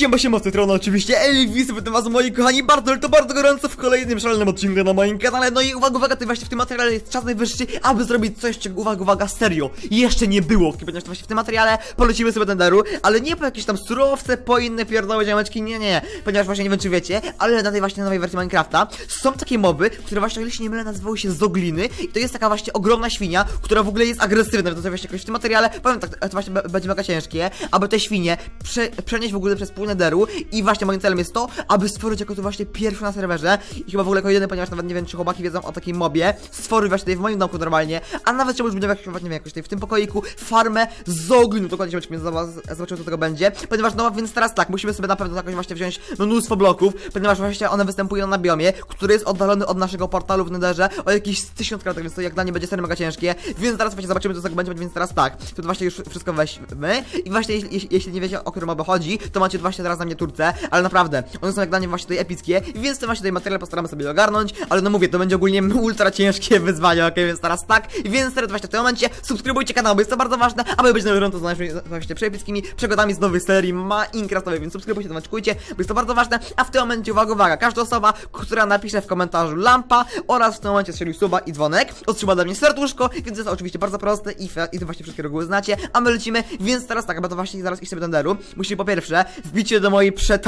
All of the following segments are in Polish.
Siema, z tej strony oczywiście Elvis, witam was moi kochani bardzo gorąco w kolejnym szalonym odcinku na moim kanale. No i uwaga, tutaj właśnie w tym materiale jest czas najwyższy, aby zrobić coś, czego uwaga, serio jeszcze nie było, ponieważ właśnie w tym materiale polecimy sobie do Enderu, ale nie po jakieś tam surowce, po inne pierdoły ziomeczki, nie, ponieważ właśnie nie wiem czy wiecie, ale na tej właśnie nowej wersji Minecrafta są takie moby, które właśnie, o ile się nie mylę, nazywały się zogliny i to jest taka właśnie ogromna świnia, która w ogóle jest agresywna, to właśnie jakoś w tym materiale, powiem tak, to właśnie będzie mega ciężkie, aby te świnie przenieść w ogóle przez pół Enderu i właśnie moim celem jest to, aby stworzyć jako to właśnie pierwszy na serwerze i chyba w ogóle jako jedyny, ponieważ nawet nie wiem czy chłopaki wiedzą o takim mobie, stworzyć właśnie tutaj w moim domku normalnie, a nawet trzeba już będzie nie wiem, jakoś tutaj w tym pokoiku farmę zoglinu, dokładnie się zobaczył co tego będzie, ponieważ no więc teraz tak, musimy sobie na pewno jakoś właśnie wziąć mnóstwo bloków, ponieważ właśnie one występują na biomie, który jest oddalony od naszego portalu w Netherze o jakieś 1000 kratek, więc to jak dla nie będzie serio mega ciężkie, więc teraz właśnie zobaczymy co z tego będzie, więc teraz tak, to właśnie już wszystko weźmy i właśnie jeśli nie wiecie o którym moby chodzi, to macie właśnie teraz na mnie Turce, ale naprawdę, one są jak dla mnie właśnie tutaj epickie, więc ten właśnie tutaj materiał postaramy sobie ogarnąć, ale no mówię, to będzie ogólnie ultra ciężkie wyzwanie, okej, więc teraz tak, więc teraz właśnie w tym momencie subskrybujcie kanał, bo jest to bardzo ważne, aby być na bieżąco z naszymi właśnie przepiskimi przygodami z nowej serii Minecraftowej, więc subskrybujcie, zobaczkujcie, bo jest to bardzo ważne, a w tym momencie uwaga, każda osoba, która napisze w komentarzu lampa oraz w tym momencie strzeli suba i dzwonek, otrzyma ode mnie serduszko, więc jest to oczywiście bardzo proste i to właśnie wszystkie reguły znacie, a my lecimy, więc teraz tak, aby to właśnie zaraz iść sobie do Enderu, musimy po pierwsze wbić się do mojej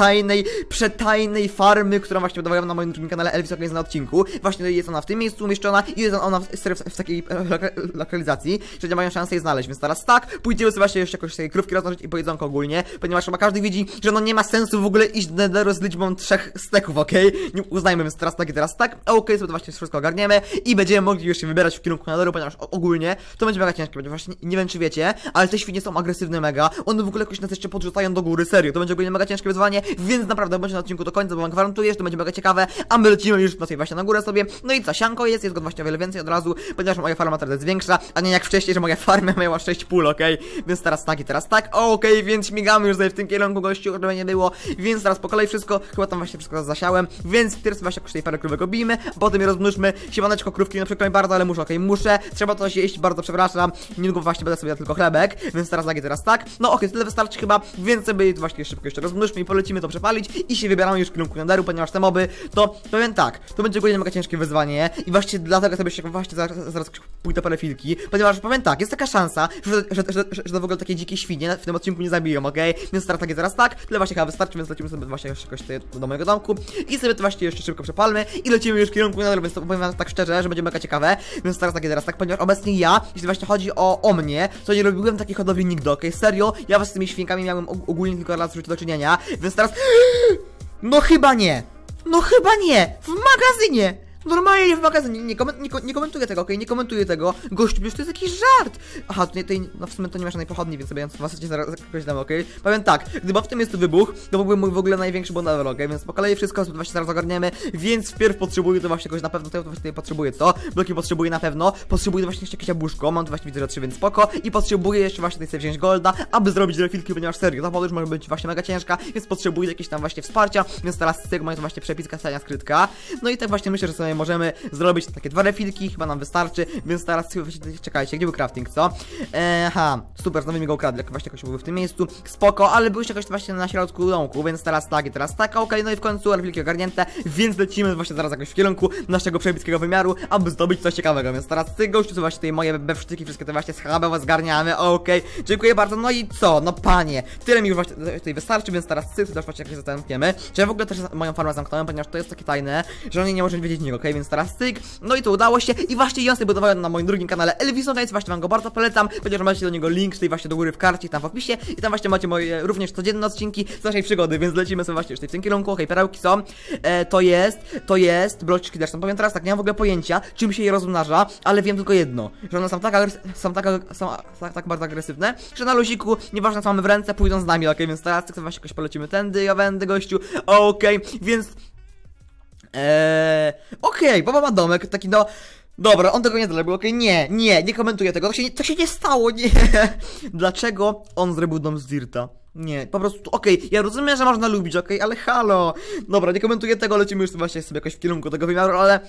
przetajnej farmy, którą właśnie budowałem na moim drugim kanale Elvis jest na odcinku. Właśnie jest ona w tym miejscu umieszczona i jest ona w takiej lokalizacji, że nie mają szansy jej znaleźć, więc teraz tak, pójdziemy sobie właśnie jeszcze jakoś tej krówki rozłożyć i pojedzonko ogólnie, ponieważ chyba każdy widzi, że no nie ma sensu w ogóle iść do Enderu z liczbą 3 steków, okej? Nie uznajmy, więc teraz tak, okej, sobie to właśnie wszystko ogarniemy i będziemy mogli już się wybierać w kierunku Enderu, ponieważ ogólnie to będzie mega ciężkie, ponieważ właśnie nie wiem czy wiecie, ale te świnie są agresywne mega, one w ogóle jakoś nas jeszcze podrzucają do góry, serio, to będzie ogólnie mega ciężkie wyzwanie, więc naprawdę bądź na odcinku do końca, bo wam gwarantuję, że to będzie mega ciekawe, a my lecimy już właśnie na górę sobie, no i co, sianko jest go właśnie o wiele więcej od razu, ponieważ moja farma teraz jest większa, a nie jak wcześniej, że moja farma miała 6 pól, okej, więc teraz tak, okej, więc śmigamy już tutaj w tym kierunku, gościu, żeby nie było, więc teraz po kolei wszystko, chyba tam właśnie wszystko zasiałem, więc teraz właśnie jakoś tej parę krówek obijmy, a potem je rozmnóżmy, siemaneczko krówki, no przykro mi bardzo, ale muszę, trzeba coś jeść, bardzo przepraszam, niedługo właśnie będę sobie tylko chlebek, więc teraz tak, no okej, tyle wystarczy chyba, więc sobie właśnie szybko jeszcze rozmnóżmy i polecimy to przepalić i się wybieramy już w kierunku Enderu, ponieważ te moby, to powiem tak, to będzie ogólnie mega ciężkie wyzwanie i właśnie dlatego sobie się właśnie zaraz pójdę parę filki, ponieważ powiem tak, jest taka szansa, że to w ogóle takie dzikie świnie w tym odcinku nie zabiją, okej? Więc teraz tak, tyle właśnie chyba wystarczy, więc lecimy sobie właśnie jakoś do mojego domku i sobie to właśnie jeszcze szybko przepalmy i lecimy już w kierunku Enderu, więc to powiem wam tak szczerze, że będzie mega ciekawe, więc teraz tak, ponieważ obecnie ja, jeśli właśnie chodzi o mnie, to nie robiłem takich hodowli nigdy, okej? Serio, ja was z tymi świnkami miałem ogólnie tylko raz do czynienia, więc teraz... No chyba nie, w magazynie! Normalnie w magazynie, nie komentuję tego, okej, nie komentuję tego. Gościu, przecież to jest jakiś żart. Aha, no w sumie to nie ma żadnej pochodni, więc sobie was zaraz jakoś dam, okej. Powiem tak, gdyby w tym jest wybuch, to byłby mój w ogóle największy błąd ever, okej, więc po kolei wszystko właśnie zaraz ogarniemy, więc wpierw potrzebuję to właśnie jakoś na pewno, to właśnie potrzebuję co? Bloki potrzebuję na pewno, potrzebuję właśnie jeszcze jakieś jabłuszko, mam tu właśnie widzę 3, więc spoko i potrzebuję jeszcze właśnie tutaj sobie wziąć golda, aby zrobić refilki, ponieważ serio, ta podróż może być właśnie mega ciężka, więc potrzebuję jakieś tam właśnie wsparcia, więc teraz z tego mamy to właśnie przepiska, stania skrytka, no i tak właśnie myślę, że sobie możemy zrobić takie 2 refilki, chyba nam wystarczy, więc teraz czekajcie, gdzie był crafting, co? Super, znowu mi go ukradli, właśnie jakoś był w tym miejscu, spoko, ale był jakoś właśnie na środku domku, więc teraz tak, okej, no i w końcu refilki ogarnięte, więc lecimy właśnie zaraz jakoś w kierunku naszego przebickiego wymiaru, aby zdobyć coś ciekawego, więc teraz ty gościu, właśnie tutaj moje bewsztyki, wszystkie te właśnie schabowe zgarniamy, okej, dziękuję bardzo, no i co, no panie, tyle mi już właśnie tutaj wystarczy, więc teraz ty też właśnie jakoś zamkniemy, czy ja w ogóle też moją farmę zamknąłem, ponieważ to jest takie tajne, że oni nie możemy wiedzieć niego, okej, więc teraz cyk, no i to udało się i właśnie ja sobie budowałem na moim drugim kanale Elvis, więc właśnie wam go bardzo polecam, ponieważ macie do niego link tutaj właśnie do góry w karcie, tam w opisie i tam właśnie macie moje również codzienne odcinki z naszej przygody, więc lecimy sobie właśnie już tutaj w tym kierunku, okej, perełki są, to jest, bloczki też są, powiem teraz tak, nie mam w ogóle pojęcia, czym się je rozmnaża, ale wiem tylko jedno, że one są tak bardzo agresywne, że na luziku, nieważne co mamy w ręce, pójdą z nami, okej, więc teraz tak właśnie jakoś polecimy tędy, ja będę gościu, okej, więc... okej, baba ma domek, taki no... Dobra, on tego nie zrobił, okej, nie komentuję tego, to się nie stało, nie. Dlaczego on zrobił dom z dirta? Nie, po prostu, okej, ja rozumiem, że można lubić, okej, ale halo. Dobra, nie komentuję tego, lecimy już właśnie sobie jakoś w kierunku tego wymiaru,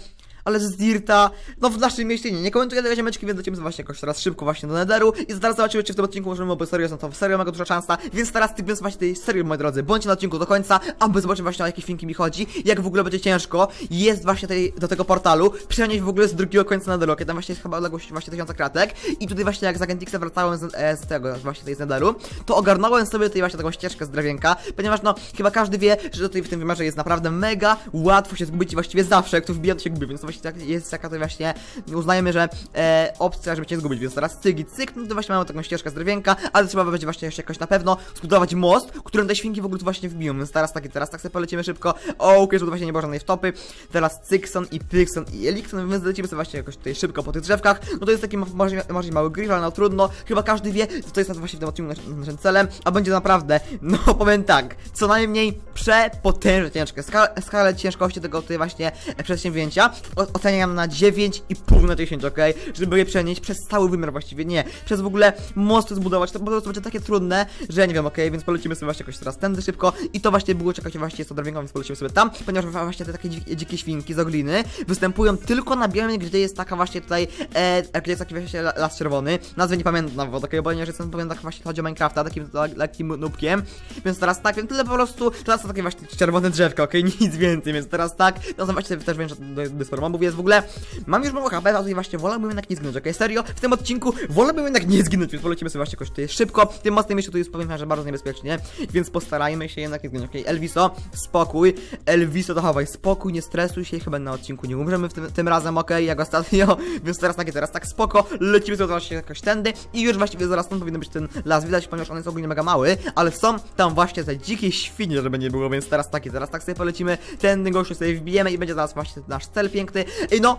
ale z Dirta, no w naszym mieście nie komentuję tego ziomeczki, więc lecimy właśnie jakoś teraz szybko właśnie do Netheru i zaraz zobaczymy, czy w tym odcinku możemy, bo serio są to serio mega duża szansa, więc teraz więc właśnie tej serii, moi drodzy, bądźcie na odcinku do końca, aby zobaczyć właśnie o jakie filmiki mi chodzi, jak w ogóle będzie ciężko, jest właśnie do tego portalu, przenieść w ogóle z drugiego końca Netheru, tam właśnie jest chyba odległość właśnie 1000 kratek i tutaj właśnie jak z Agentixa wracałem z tego, właśnie tej z Netheru, to ogarnąłem sobie tutaj właśnie taką ścieżkę z drewienka, ponieważ no, chyba każdy wie, że tutaj w tym wymiarze jest naprawdę mega łatwo się zgubić i właściwie zawsze, jak tu wbija, to się gubi, więc to właśnie tak jest taka to właśnie, uznajemy, że opcja, żeby cię zgubić, więc teraz cyk i cyk, no to właśnie mamy taką ścieżkę z drewienka, ale trzeba będzie właśnie jeszcze jakoś na pewno zbudować most, którym te świnki w ogóle tu właśnie wbiją, więc teraz tak sobie polecimy szybko, okej, żeby właśnie nie było żadnej wtopy, teraz Cykson i Pykson i Elikson, więc lecimy sobie właśnie jakoś tutaj szybko po tych drzewkach, no to jest taki może mały grill, ale no trudno, chyba każdy wie, że to jest właśnie w tym odcinku naszym celem, a będzie naprawdę, no powiem tak, co najmniej przepotężnie ciężkie, skalę ciężkości tego tutaj właśnie przedsięwzięcia oceniam na 9,5 na 10, okej, żeby je przenieść przez cały wymiar właściwie, nie, przez w ogóle most zbudować, to po prostu będzie takie trudne, że ja nie wiem, okej, więc polecimy sobie właśnie jakoś teraz tędy szybko i to właśnie było, czekajcie, właśnie jest to drewnienką, więc polecimy sobie tam, ponieważ właśnie te takie dzikie świnki z ogliny występują tylko na białym, gdzie jest taka właśnie tutaj, gdzie jest taki właśnie las czerwony, nazwy nie pamiętam nawet, okej, ponieważ jestem powiem tak właśnie chodzi o Minecrafta, takim lekkim nubkiem, więc teraz tak, więc tyle po prostu, teraz są takie właśnie czerwone drzewka, okej, nic więcej, więc teraz tak, no zobaczcie też wiem, że dysformobów jest w ogóle, mam już mało HP, a tutaj właśnie wolałbym jednak nie zginąć, okej, serio, w tym odcinku wolałbym jednak nie zginąć, więc polecimy sobie właśnie jakoś tutaj szybko, tym mostem jeszcze tu jest powiem, że bardzo niebezpiecznie, więc postarajmy się jednak nie zginąć, okej, Elviso, spokój, Elviso, dachowaj spokój, nie stresuj się, chyba na odcinku nie umrzemy tym razem, okej, jak ostatnio, więc teraz tak spoko, lecimy sobie właśnie jakoś tędy i już właściwie zaraz tam powinien być ten las, widać, ponieważ on jest ogólnie mega mały, ale są tam właśnie te dzikie świnie, żeby nie było, więc teraz tak sobie polecimy, ten gościu sobie wbijemy i będzie zaraz właśnie nasz cel piękny i no,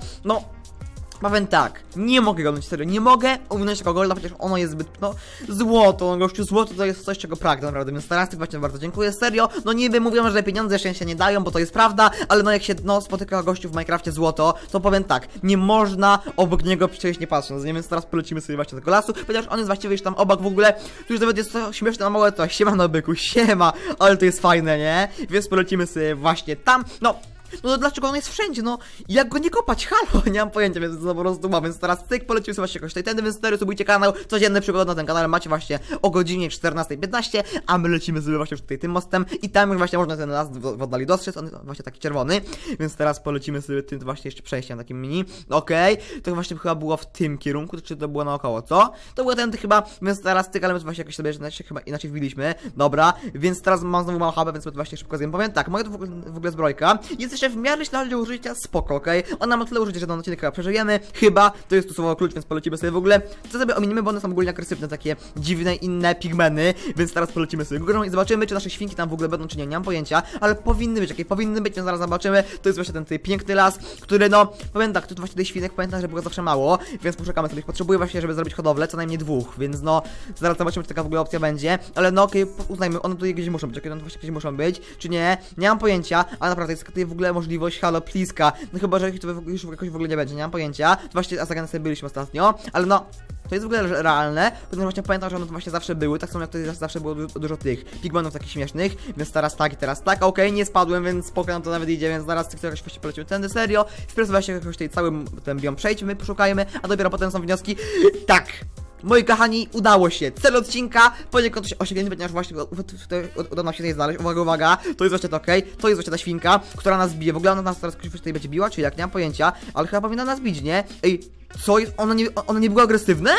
powiem tak, nie mogę go serio, nie mogę ominąć tego golda, chociaż ono jest zbyt, no, złoto, no gościu, złoto to jest coś, czego pragnę naprawdę, więc teraz właśnie bardzo dziękuję, serio, no niby mówią, że pieniądze jeszcze się nie dają, bo to jest prawda, ale no jak się, no, spotyka gościu w Minecrafcie złoto, to powiem tak, nie można obok niego przejść nie patrząc, nie? Więc teraz polecimy sobie właśnie do tego lasu, ponieważ on jest właściwie już tam obok w ogóle, tu już nawet jest to śmieszne, na małe to, siema na byku, siema, ale to jest fajne, nie? Więc polecimy sobie właśnie tam, no to dlaczego on jest wszędzie, no jak go nie kopać, halo, nie mam pojęcia, więc to po prostu ma, więc teraz cyk, polecimy sobie właśnie jakoś tutaj tędy, więc stary, subujcie kanał, codzienne przygody na tym kanale macie właśnie o godzinie 14:15, a my lecimy sobie właśnie już tutaj tym mostem i tam już właśnie można ten las w oddali dostrzec, on jest właśnie taki czerwony, więc teraz polecimy sobie tym właśnie jeszcze przejściem takim mini, okej, to właśnie chyba było w tym kierunku, czy to było naokoło, co? To było ten chyba, więc teraz cyk, ale my właśnie jakoś sobie chyba inaczej wbiliśmy, dobra, więc teraz mam znowu mało HP, więc to właśnie szybko zjem, powiem tak, moja to w ogóle zbrojka, jest jeszcze w miarę śladu do użycia, spoko, okej? Ona ma tyle użycia, że na odcinek chyba przeżyjemy, chyba, to jest tu słowo klucz, więc polecimy sobie w ogóle, co sobie ominimy, bo one są ogólnie agresywne, takie dziwne, inne pigmeny, więc teraz polecimy sobie górą i zobaczymy, czy nasze świnki tam w ogóle będą, czy nie, nie mam pojęcia, ale powinny być, powinny być, więc zaraz zobaczymy, to jest właśnie ten tutaj piękny las, który no, powiem tak, tu właśnie tych świnek, pamiętam, że było zawsze mało, więc poszukamy sobie, potrzebuję właśnie, żeby zrobić hodowlę, co najmniej 2, więc no, zaraz zobaczymy, czy taka w ogóle opcja będzie, ale no okej, uznajmy, one tutaj gdzieś muszą być, one właśnie gdzieś muszą być, czy nie, nie mam pojęcia, ale naprawdę jest tutaj w ogóle możliwość, halo, pliska, no chyba, że to już jakoś w ogóle nie będzie, nie mam pojęcia, to właśnie z Azagan sobie byliśmy ostatnio, ale no, to jest w ogóle realne, ponieważ właśnie pamiętam, że one to właśnie zawsze były, tak samo jak to zawsze było dużo tych pigmenów takich śmiesznych, więc teraz tak i teraz tak, okej, nie spadłem, więc spoko nam to nawet idzie, więc zaraz tych jakoś właśnie polecimy tędy, serio, wpierw właśnie jakoś tutaj cały ten biom przejdźmy, poszukajmy, a dopiero potem są wnioski, tak! Moi kochani, udało się. Cel odcinka poniekąd osiągnięty, ponieważ właśnie udało nam się tutaj znaleźć. Uwaga, to jest właśnie to, okej? To jest właśnie ta świnka, która nas bije. W ogóle ona nas teraz tutaj będzie biła, czy jak? Nie mam pojęcia, ale chyba powinna nas bić, nie? Ej, co jest? One nie były agresywne?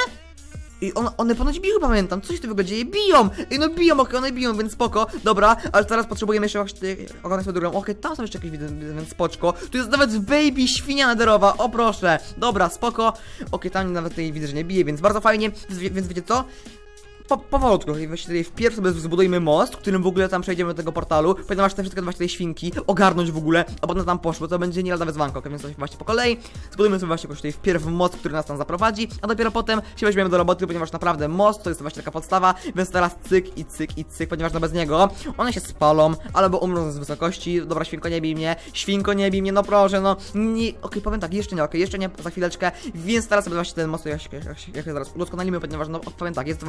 I one ponoć biły, pamiętam, coś tu w ogóle dzieje, biją! Ej, no biją, okej, one biją, więc spoko, dobra, ale teraz potrzebujemy jeszcze ogarnąć sobie drugą, okej, tam są jeszcze jakieś widy, więc spoczko, tu jest nawet baby świnia nederowa, o proszę, dobra, spoko, okej, tam nawet tej widzę, że nie bije, więc bardzo fajnie, więc wiecie co? Powolutku, właśnie tutaj wpierw sobie zbudujmy most, którym w ogóle tam przejdziemy do tego portalu, ponieważ te wszystkie właśnie tej świnki ogarnąć w ogóle, a potem tam poszło, to będzie nie lada wyzwanko, więc właśnie po kolei zbudujmy sobie właśnie tutaj wpierw most, który nas tam zaprowadzi, a dopiero potem się weźmiemy do roboty, ponieważ naprawdę most to jest właśnie taka podstawa, więc teraz cyk i cyk i cyk, ponieważ no bez niego one się spalą, albo umrą z wysokości. Dobra, świnko nie bij mnie, no proszę, no nie, okej, powiem tak, jeszcze nie, za chwileczkę, więc teraz sobie właśnie ten most jak zaraz udoskonalimy, ponieważ no powiem tak, jest to właśnie niby spoko.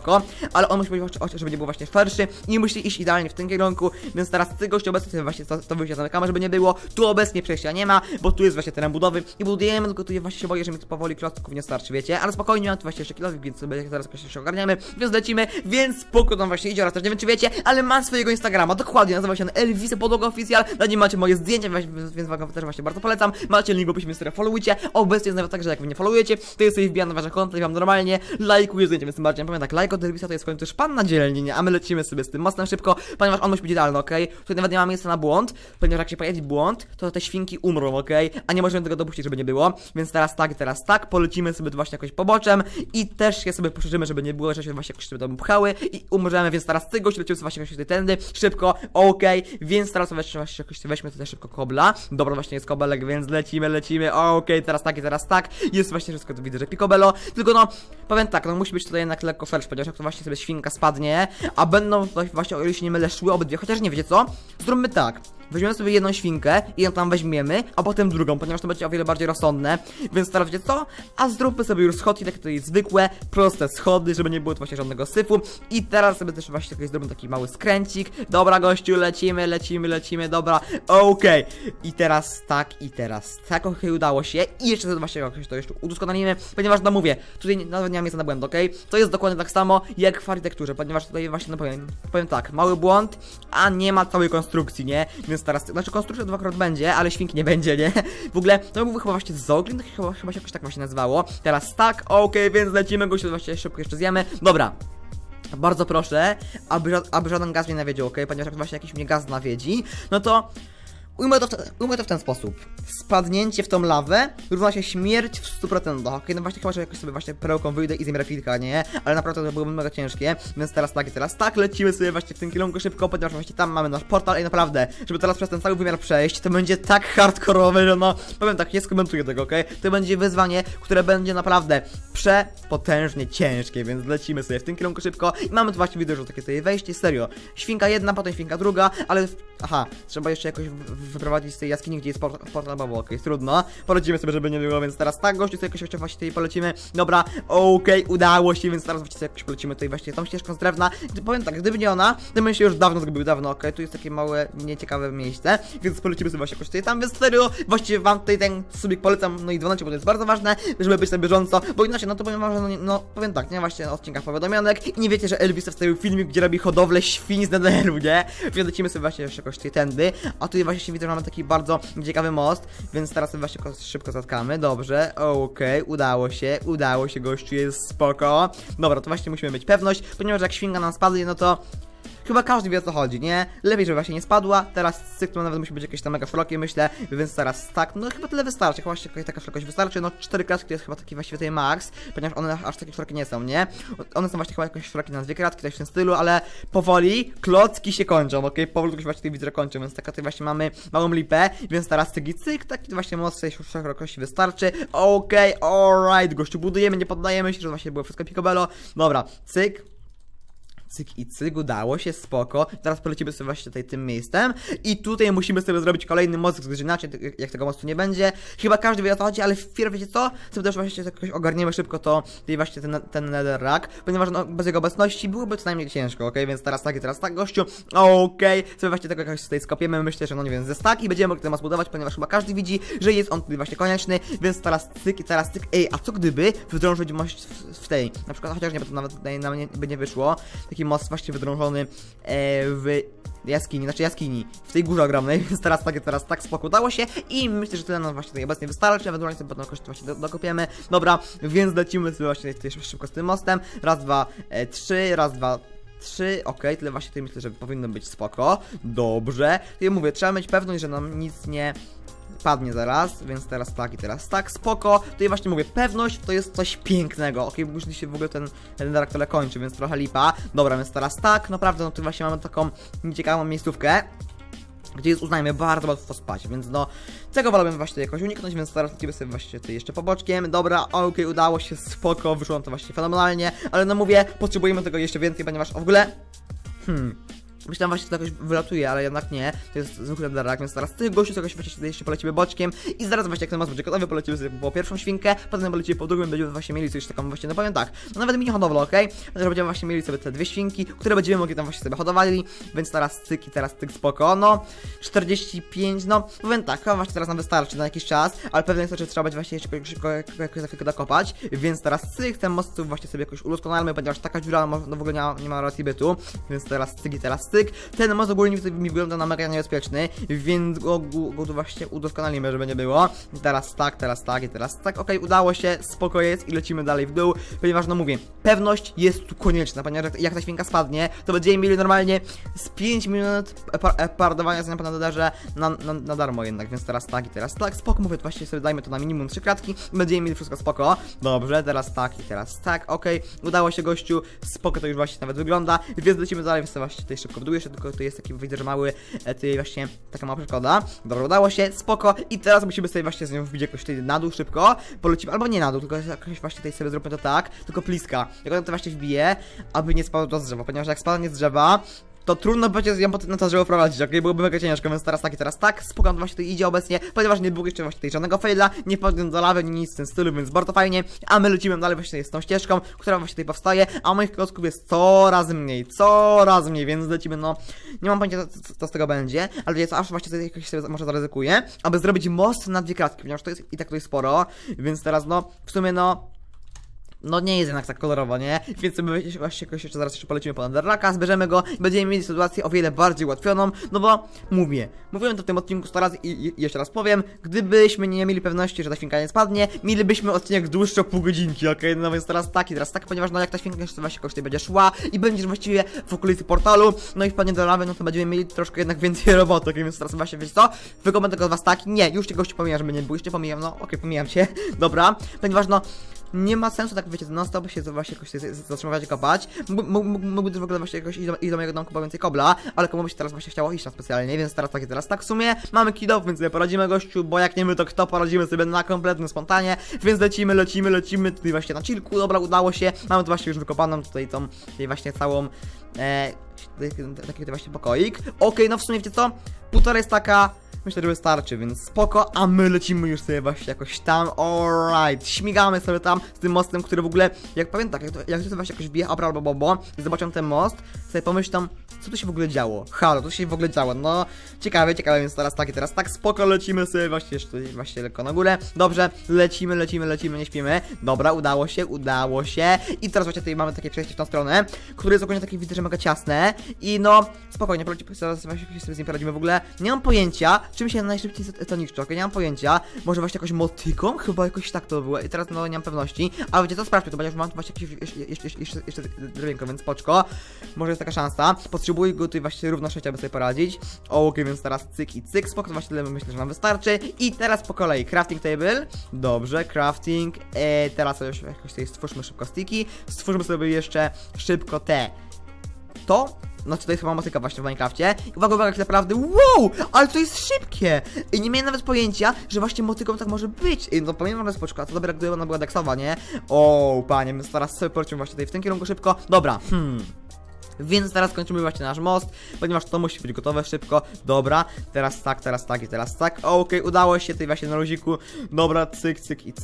spoko, ale on musi być właśnie, żeby nie był właśnie szerszy i musi iść idealnie w tym kierunku, więc teraz z tego obecnie sobie właśnie to wyjście zamykamy, żeby nie było. Tu obecnie przejścia nie ma, bo tu jest właśnie teren budowy i budujemy, tylko tu właśnie się boję, że mi tu powoli klocków nie starczy, wiecie, ale spokojnie, mam tu właśnie jeszcze kilowik, więc sobie zaraz jakoś się ogarniemy, więc lecimy, więc spoko tam właśnie idzie, oraz też nie wiem czy wiecie, ale mam swojego Instagrama, dokładnie, nazywa się Elvis Podłoga Oficjal, na nim macie moje zdjęcia, więc wam też właśnie bardzo polecam, macie link w opisie, więc sobie followujcie, obecnie jest nawet tak, że jak wy nie followujecie, to jest sobie wbijam na wasze konto i wam normalnie lajkuję zdjęcia, więc tym bardziej powiem tak, like od Elvisa to jest w końcu też pan na dzielni, nie? A my lecimy sobie z tym mostem szybko, ponieważ on musi być idealny, okej? Tutaj nawet nie ma miejsca na błąd, ponieważ jak się pojawi błąd, to te świnki umrą, okej? A nie możemy tego dopuścić, żeby nie było, więc teraz tak, polecimy sobie tu właśnie jakoś poboczem i też je sobie poszerzymy, żeby nie było, że się właśnie jakoś sobie tam pchały i umrzemy, więc teraz z tego lecimy sobie właśnie jakoś tędy, szybko, okej, więc teraz właśnie jakoś weźmy tutaj szybko kobla, dobra, właśnie jest kobelek, więc lecimy, okej, teraz tak, jest właśnie wszystko, tu widzę, że picobello, tylko no, powiem tak, no musi być tutaj jednak lekko felcz, ponieważ jak to właśnie sobie świnka spadnie, a będą właśnie, o ile się nie mylę, szły obydwie, chociaż nie wiecie co, zróbmy tak. Weźmiemy sobie jedną świnkę i ją tam weźmiemy, a potem drugą, ponieważ to będzie o wiele bardziej rozsądne. Więc teraz wiecie co? A zróbmy sobie już schodki, takie tutaj zwykłe, proste schody, żeby nie było tu właśnie żadnego syfu. I teraz sobie też właśnie tutaj zrobimy taki mały skręcik. Dobra gościu, lecimy, dobra, okej. I teraz tak, okej, udało się. I jeszcze właśnie jakoś to jeszcze udoskonalimy, ponieważ no mówię, tutaj nawet nie mam miejsca na błęd, okej? To jest dokładnie tak samo jak w architekturze, ponieważ tutaj właśnie, no powiem tak, mały błąd, a nie ma całej konstrukcji, nie? Więc teraz, znaczy konstrukcja dwakrot będzie, ale świnki nie będzie, nie? W ogóle, to był chyba właśnie Zoglin, chyba się jakoś tak właśnie nazywało. Teraz tak, okej, więc lecimy, go się właśnie szybko jeszcze zjemy. Dobra. Bardzo proszę, aby żaden gaz mnie nawiedził, okej? Ponieważ jak właśnie jakiś mnie gaz nawiedzi, no to ujmę to w ten sposób. Spadnięcie w tą lawę równa się śmierć w 100%. Okej, no właśnie chyba, że jakoś sobie właśnie perełką wyjdę i zjem refilka, nie? Ale naprawdę to byłoby mega ciężkie. Więc teraz tak, lecimy sobie właśnie w tym kierunku szybko, ponieważ właśnie tam mamy nasz portal i naprawdę, żeby teraz przez ten cały wymiar przejść, to będzie tak hardkorowe, że no, powiem tak, nie skomentuję tego, okej? To będzie wyzwanie, które będzie naprawdę przepotężnie ciężkie, więc lecimy sobie w tym kierunku szybko i mamy tu właśnie wideo, że takie tutaj wejście, serio. Świnka jedna, potem świnka druga, ale aha, trzeba jeszcze jakoś wyprowadzić z tej jaskini, gdzie jest portal babo, okej, trudno. Polecimy sobie, żeby nie było, więc teraz tak, gościu, sobie jakoś właśnie tutaj polecimy. Dobra, okej, udało się, więc teraz właśnie jakoś polecimy tutaj właśnie tą ścieżką z drewna. I powiem tak, gdyby nie ona, to bym się już dawno zgubił, okej, tu jest takie małe, nieciekawe miejsce, więc polecimy sobie właśnie jakoś tutaj tam, więc serio, właściwie wam tutaj ten subik polecam, no i dzwoneczek, bo to jest bardzo ważne, żeby być na bieżąco, bo inaczej, no to powiem wam, że no powiem tak, nie ma właśnie na odcinkach powiadomionek i nie wiecie, że Elvis wstawił filmik, gdzie robi hodowlę świń z Netheru, nie? Więc lecimy sobie właśnie jeszcze jakoś tutaj tędy, a tutaj właśnie widzę, że mamy taki bardzo ciekawy most, więc teraz sobie właśnie szybko zatkamy, dobrze, okej, udało się, gościu, jest spoko. Dobra, to właśnie musimy mieć pewność, ponieważ jak świnka nam spadnie, no to chyba każdy wie o co chodzi, nie? Lepiej, żeby właśnie nie spadła, teraz cykl nawet musi być jakieś tam mega floki, myślę, więc teraz tak, no chyba tyle wystarczy, chyba właśnie taka flokość wystarczy, no 4 kratki to jest chyba taki właściwie tej max, ponieważ one aż takie floki nie są, nie? One są właśnie chyba jakieś floki na 2 kratki, coś w tym stylu, ale powoli klocki się kończą, okej? Powoli się właśnie widzę kończą, więc taka tutaj właśnie mamy małą lipę, więc teraz cyk, taki właśnie moc tej szerokości wystarczy, okej, alright, gościu, budujemy, nie poddajemy się, że właśnie było wszystko picobello, dobra, cyk i cyk, udało się, spoko. Teraz polecimy sobie właśnie tutaj tym miejscem i tutaj musimy sobie zrobić kolejny most, gdyż inaczej, jak tego mostu nie będzie, chyba każdy wie o co chodzi, ale wpierw wiecie co? Sobie też właśnie jakoś ogarniemy szybko to, tutaj właśnie ten netherrack, ponieważ no, bez jego obecności byłoby co najmniej ciężko, okej? Więc teraz tak, gościu, okej, sobie właśnie tego jakoś tutaj skopiemy, myślę, że no nie wiem, ze stack i będziemy mogli ten most budować, ponieważ chyba każdy widzi, że jest on tutaj właśnie konieczny, więc teraz cyk, ej, a co gdyby wydrążyć most w tej, na przykład, chociaż nie, bo to nawet tutaj na mnie by nie wyszło, taki most właśnie wydrążony w jaskini, w tej górze ogromnej, więc teraz tak spoko udało się i myślę, że tyle nam właśnie tutaj obecnie wystarczy, ewentualnie sobie potem jakoś właśnie dokopiemy, dobra, więc lecimy sobie właśnie tutaj szybko z tym mostem, raz, dwa, trzy, okej, tyle właśnie tutaj myślę, że powinno być spoko, dobrze, tutaj mówię, trzeba mieć pewność, że nam nic nie padnie zaraz, więc teraz tak, spoko. Tutaj właśnie mówię, pewność to jest coś pięknego, okej, bo już się w ogóle ten reaktor kończy, więc trochę lipa. Dobra, więc teraz tak, naprawdę, no tu właśnie mamy taką nieciekawą miejscówkę, gdzie jest, uznajmy, bardzo łatwo spać, więc no, tego wolałbym właśnie jakoś uniknąć, więc teraz lecimy sobie właśnie tutaj jeszcze poboczkiem, dobra, okej, udało się, spoko, wyszło nam to właśnie fenomenalnie, ale no mówię, potrzebujemy tego jeszcze więcej, ponieważ w ogóle, Myślałem właśnie, że to jakoś wylatuje, ale jednak nie. To jest zwykły darak, więc teraz tych gościów jakoś właśnie jeszcze polecimy boczkiem. I zaraz właśnie jak ten most będzie gotowy, polecimy sobie po pierwszą świnkę, potem polecimy po drugą, będziemy właśnie mieli coś taką właśnie, no powiem tak, no nawet mini hodowlę, okej? Będziemy właśnie mieli sobie te dwie świnki, które będziemy mogli tam właśnie sobie hodowali, więc teraz cyk i teraz cyk spoko, no 45, no powiem tak, chyba właśnie teraz nam wystarczy na jakiś czas, ale pewnie jest to, że trzeba będzie właśnie jeszcze szybko jakoś za chwilkę dokopać, więc teraz cyk, ten most właśnie sobie jakoś udoskonalmy, ponieważ taka dziura no w ogóle nie ma racji bytu, więc teraz cyk i teraz cyk. Ten most ogólnie mi wygląda na mega niebezpieczny, więc go tu właśnie udoskonalimy, żeby nie było. Teraz tak i teraz tak. Okej, udało się, spoko jest i lecimy dalej w dół, ponieważ no mówię, pewność jest tu konieczna, ponieważ jak ta świnka spadnie, to będziemy mieli normalnie z 5 minut paradowania z na dodarze na darmo jednak, więc teraz tak i teraz tak. Spoko, mówię, właśnie sobie dajmy to na minimum 3 kratki i będziemy mieli wszystko spoko. Dobrze, teraz tak i teraz tak, okej, udało się gościu, spoko to już właśnie nawet wygląda, więc lecimy dalej, więc właśnie tutaj szybko w dół jeszcze, tylko tu jest taki, widzę, że mały, tutaj właśnie taka mała przeszkoda. Dobra, udało się, spoko i teraz musimy sobie właśnie z nią wbić jakoś tutaj na dół szybko, polecimy, albo nie na dół, tylko jakoś właśnie tutaj sobie zróbmy to tak, tylko pliska, jak on to właśnie wbije, aby nie spadł do drzewa, ponieważ jak spadnie z drzewa, to trudno będzie ją na to drzewo prowadzić, okej? Byłoby mega ciężko, więc teraz tak i teraz tak. Spokojnie to właśnie tu idzie obecnie, ponieważ nie było jeszcze właśnie tutaj żadnego faila, nie wpadłem do lawy, nic w tym stylu, więc bardzo fajnie. A my lecimy dalej właśnie z tą ścieżką, która właśnie tutaj powstaje, a moich klocków jest coraz mniej, więc lecimy, no... Nie mam pojęcia, co z tego będzie, ale wiecie co, aż właśnie sobie jakoś sobie może zaryzykuję, aby zrobić most na 2 kratki, ponieważ to jest i tak tutaj sporo, więc teraz no, w sumie no nie jest jednak tak kolorowo, nie? Więc my właśnie jakoś jeszcze zaraz polecimy po Netherracka, zbierzemy go i będziemy mieli sytuację o wiele bardziej ułatwioną, no bo mówiłem to w tym odcinku 100 razy i jeszcze raz powiem, gdybyśmy nie mieli pewności, że ta świnka nie spadnie, mielibyśmy odcinek dłuższy o pół godzinki, okej? No więc teraz tak, ponieważ no jak ta świnka jeszcze właśnie jakoś tutaj będzie szła i będziesz właściwie w okolicy portalu, no i wpadnie do lawy, no to będziemy mieli troszkę jednak więcej roboty, okej? Więc teraz właśnie, wiecie co? Wykomentuję tego z was taki, nie, już cię gościu pomijam, żeby nie było, jeszcze pomijam, no okej, pomijam cię, dobra, ponieważ no nie ma sensu tak, wiecie, non stop się właśnie jakoś zatrzymywać i kopać. Mógłby też w ogóle właśnie jakoś iść do mojego domku po więcej kobla, ale komu by się teraz właśnie chciało iść tam specjalnie, więc teraz tak i teraz tak. W sumie mamy kill-off, więc sobie poradzimy gościu, bo jak nie my, to kto poradzimy sobie na kompletnym spontanie, więc lecimy tutaj właśnie na chillku, dobra, udało się. Mamy tu właśnie już wykopaną tutaj właśnie całą taki właśnie pokoik. Okej, no w sumie wiecie co? Półtora jest taka. Myślę, że wystarczy, więc spoko, a my lecimy już sobie właśnie jakoś tam, alright, śmigamy sobie tam z tym mostem, który w ogóle, jak pamiętam, jak to właśnie jakoś bije albo bobo i zobaczą ten most, sobie pomyślą, co tu się w ogóle działo, halo, to się w ogóle działo, no, ciekawe, więc teraz tak, spoko, lecimy sobie właśnie jeszcze właśnie lekko na górę, dobrze, lecimy, nie śpimy, dobra, udało się i teraz właśnie tutaj mamy takie przejście w tą stronę, które jest ogólnie takie, widzę, że mega ciasne i no, spokojnie, zaraz właśnie sobie z nim poradzimy w ogóle, nie mam pojęcia, czym się najszybciej to niszczy, okej, nie mam pojęcia, może właśnie jakoś motyką? Chyba jakoś tak to było i teraz no nie mam pewności, ale wiecie co, sprawdźmy to, ponieważ mam tu właśnie jeszcze drewienko, więc poczko, może jest taka szansa, potrzebuję go tutaj właśnie równo 6, aby sobie poradzić, okej, więc teraz cyk i cyk, spoko, to właśnie tyle myślę, że nam wystarczy i teraz po kolei crafting table, dobrze, crafting, teraz sobie jakoś tutaj stwórzmy szybko sticky, stwórzmy sobie jeszcze szybko znaczy to jest chyba motyka właśnie w Minecrafcie. Uwaga, jak naprawdę, wow, ale to jest szybkie! I nie miałem nawet pojęcia, że właśnie motyką tak może być. No pamiętam, że spoczko, a to dobra, gdyby ona była deksowa, nie? O, panie, więc teraz sobie polecimy właśnie tutaj w tym kierunku szybko. Dobra, Więc teraz kończymy właśnie nasz most, ponieważ to musi być gotowe szybko. Dobra, teraz tak. Okej, udało się tutaj właśnie na luziku. Dobra, cyk,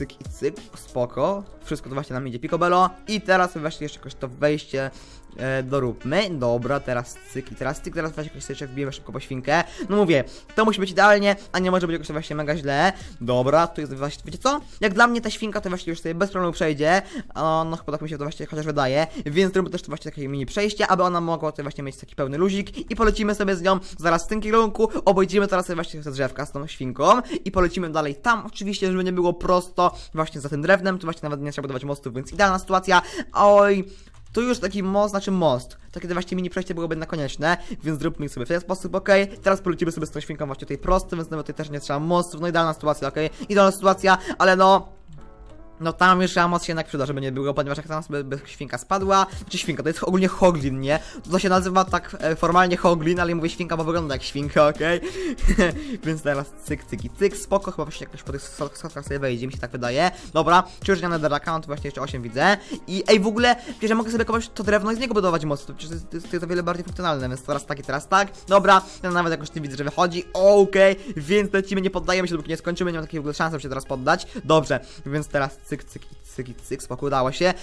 spoko. Wszystko to właśnie nam idzie picobello. I teraz właśnie jeszcze jakoś to wejście doróbmy. Dobra, teraz cyk, teraz właśnie jakoś sobie wbijemy szybko po świnkę. No mówię, to musi być idealnie, a nie może być jakoś właśnie mega źle. Dobra, tu jest właśnie, wiecie co? Jak dla mnie ta świnka to właśnie już sobie bez problemu przejdzie. No chyba tak mi się to właśnie chociaż wydaje. Więc zrobimy też to właśnie takie mini przejście, aby ona mogła tutaj właśnie mieć taki pełny luzik. I polecimy sobie z nią zaraz w tym kierunku. Obejdziemy teraz sobie właśnie te drzewka z tą świnką. I polecimy dalej tam, oczywiście, żeby nie było prosto właśnie za tym drewnem. Tu właśnie nawet nie trzeba budować mostów, więc idealna sytuacja. Oj, tu już taki most, takie właśnie mini przejście byłoby na konieczne, więc zróbmy sobie w ten sposób, okej. Teraz polecimy sobie z tą świnką właśnie tutaj prosto, więc nawet tutaj też nie trzeba mostów, no idealna sytuacja, okej. Idealna sytuacja, ale no... No tam jeszcze moc się jednak przyda, żeby nie było, ponieważ jak tam sobie świnka spadła, znaczy świnka, to jest ogólnie hoglin, nie? To się nazywa tak formalnie hoglin, ale ja mówię świnka, bo wygląda jak świnka, okej? Więc teraz cyk, cyk i cyk, spoko, chyba właśnie jakoś po tych schodkach sobie wejdzie, mi się tak wydaje. Dobra, czy już nie na netherracka, tu właśnie jeszcze 8 widzę. I ej, w ogóle, przecież ja mogę sobie kopać to drewno i z niego budować moc, to jest o wiele bardziej funkcjonalne, więc teraz tak i teraz tak. Dobra, ja nawet jakoś nie widzę, że wychodzi, okej, więc lecimy, nie poddajemy się, dopóki nie skończymy, nie mam takiej w ogóle szansy, żeby się teraz poddać. Dobrze, więc teraz cyk, cyk i cyk i cyk, spoko, udało się.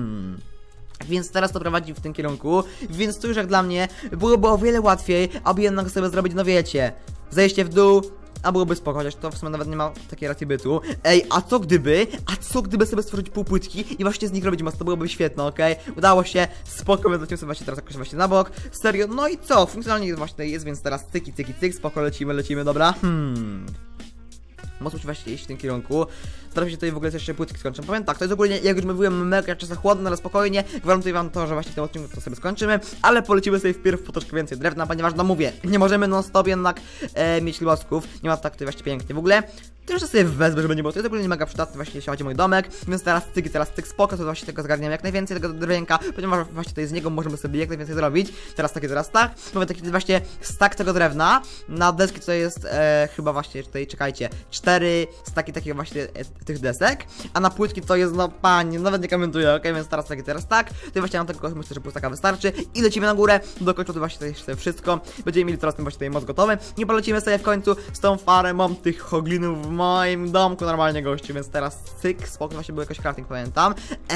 Więc teraz to prowadzi w tym kierunku, więc tu już jak dla mnie byłoby o wiele łatwiej, aby jednak sobie zrobić, no wiecie, zejście w dół, a byłoby spoko, chociaż to w sumie nawet nie ma takiej racji bytu. Ej, a co gdyby sobie stworzyć półpłytki i właśnie z nich robić most, to byłoby świetne, okej? Udało się, spoko, więc lecimy sobie właśnie teraz jakoś właśnie na bok, serio, no i co, funkcjonalnie jest właśnie jest, więc teraz cyk i cyk i cyk, spoko, lecimy, dobra, Mocno się właśnie iść w tym kierunku. Staram się tutaj w ogóle jeszcze płytki skończę. Powiem tak, to jest ogólnie, jak już mówiłem, mega czasochłodne, ale spokojnie. Gwarantuję wam to, że właśnie w tym odcinku to sobie skończymy. Ale polecimy sobie wpierw po troszkę więcej drewna, ponieważ no mówię, nie możemy non stop jednak mieć losków. Nie ma tak tutaj właśnie pięknie. W ogóle też sobie wezmę, żeby nie było. To jest ogólnie mega przydatne właśnie, jeśli chodzi o mój domek. Więc teraz cyk, spoko, to właśnie tego zgarniam jak najwięcej tego drewnianka, ponieważ właśnie tutaj z niego możemy sobie jak najwięcej zrobić. Teraz tak. Mówię taki właśnie stack tego drewna. Na deski to jest chyba właśnie tutaj, czekajcie, 4 staki takich właśnie tych desek. A na płytki to jest, no panie, nawet nie komentuję, okej, więc teraz tak. To właśnie na tego myślę, że pół staka wystarczy. I lecimy na górę, dokończę to właśnie tutaj wszystko. Będziemy mieli teraz ten właśnie tutaj most gotowy. I polecimy sobie w końcu z tą farmą tych hoglinów w moim domku normalnie, gościu, więc teraz cyk, spoko, właśnie był jakoś crafting, pamiętam.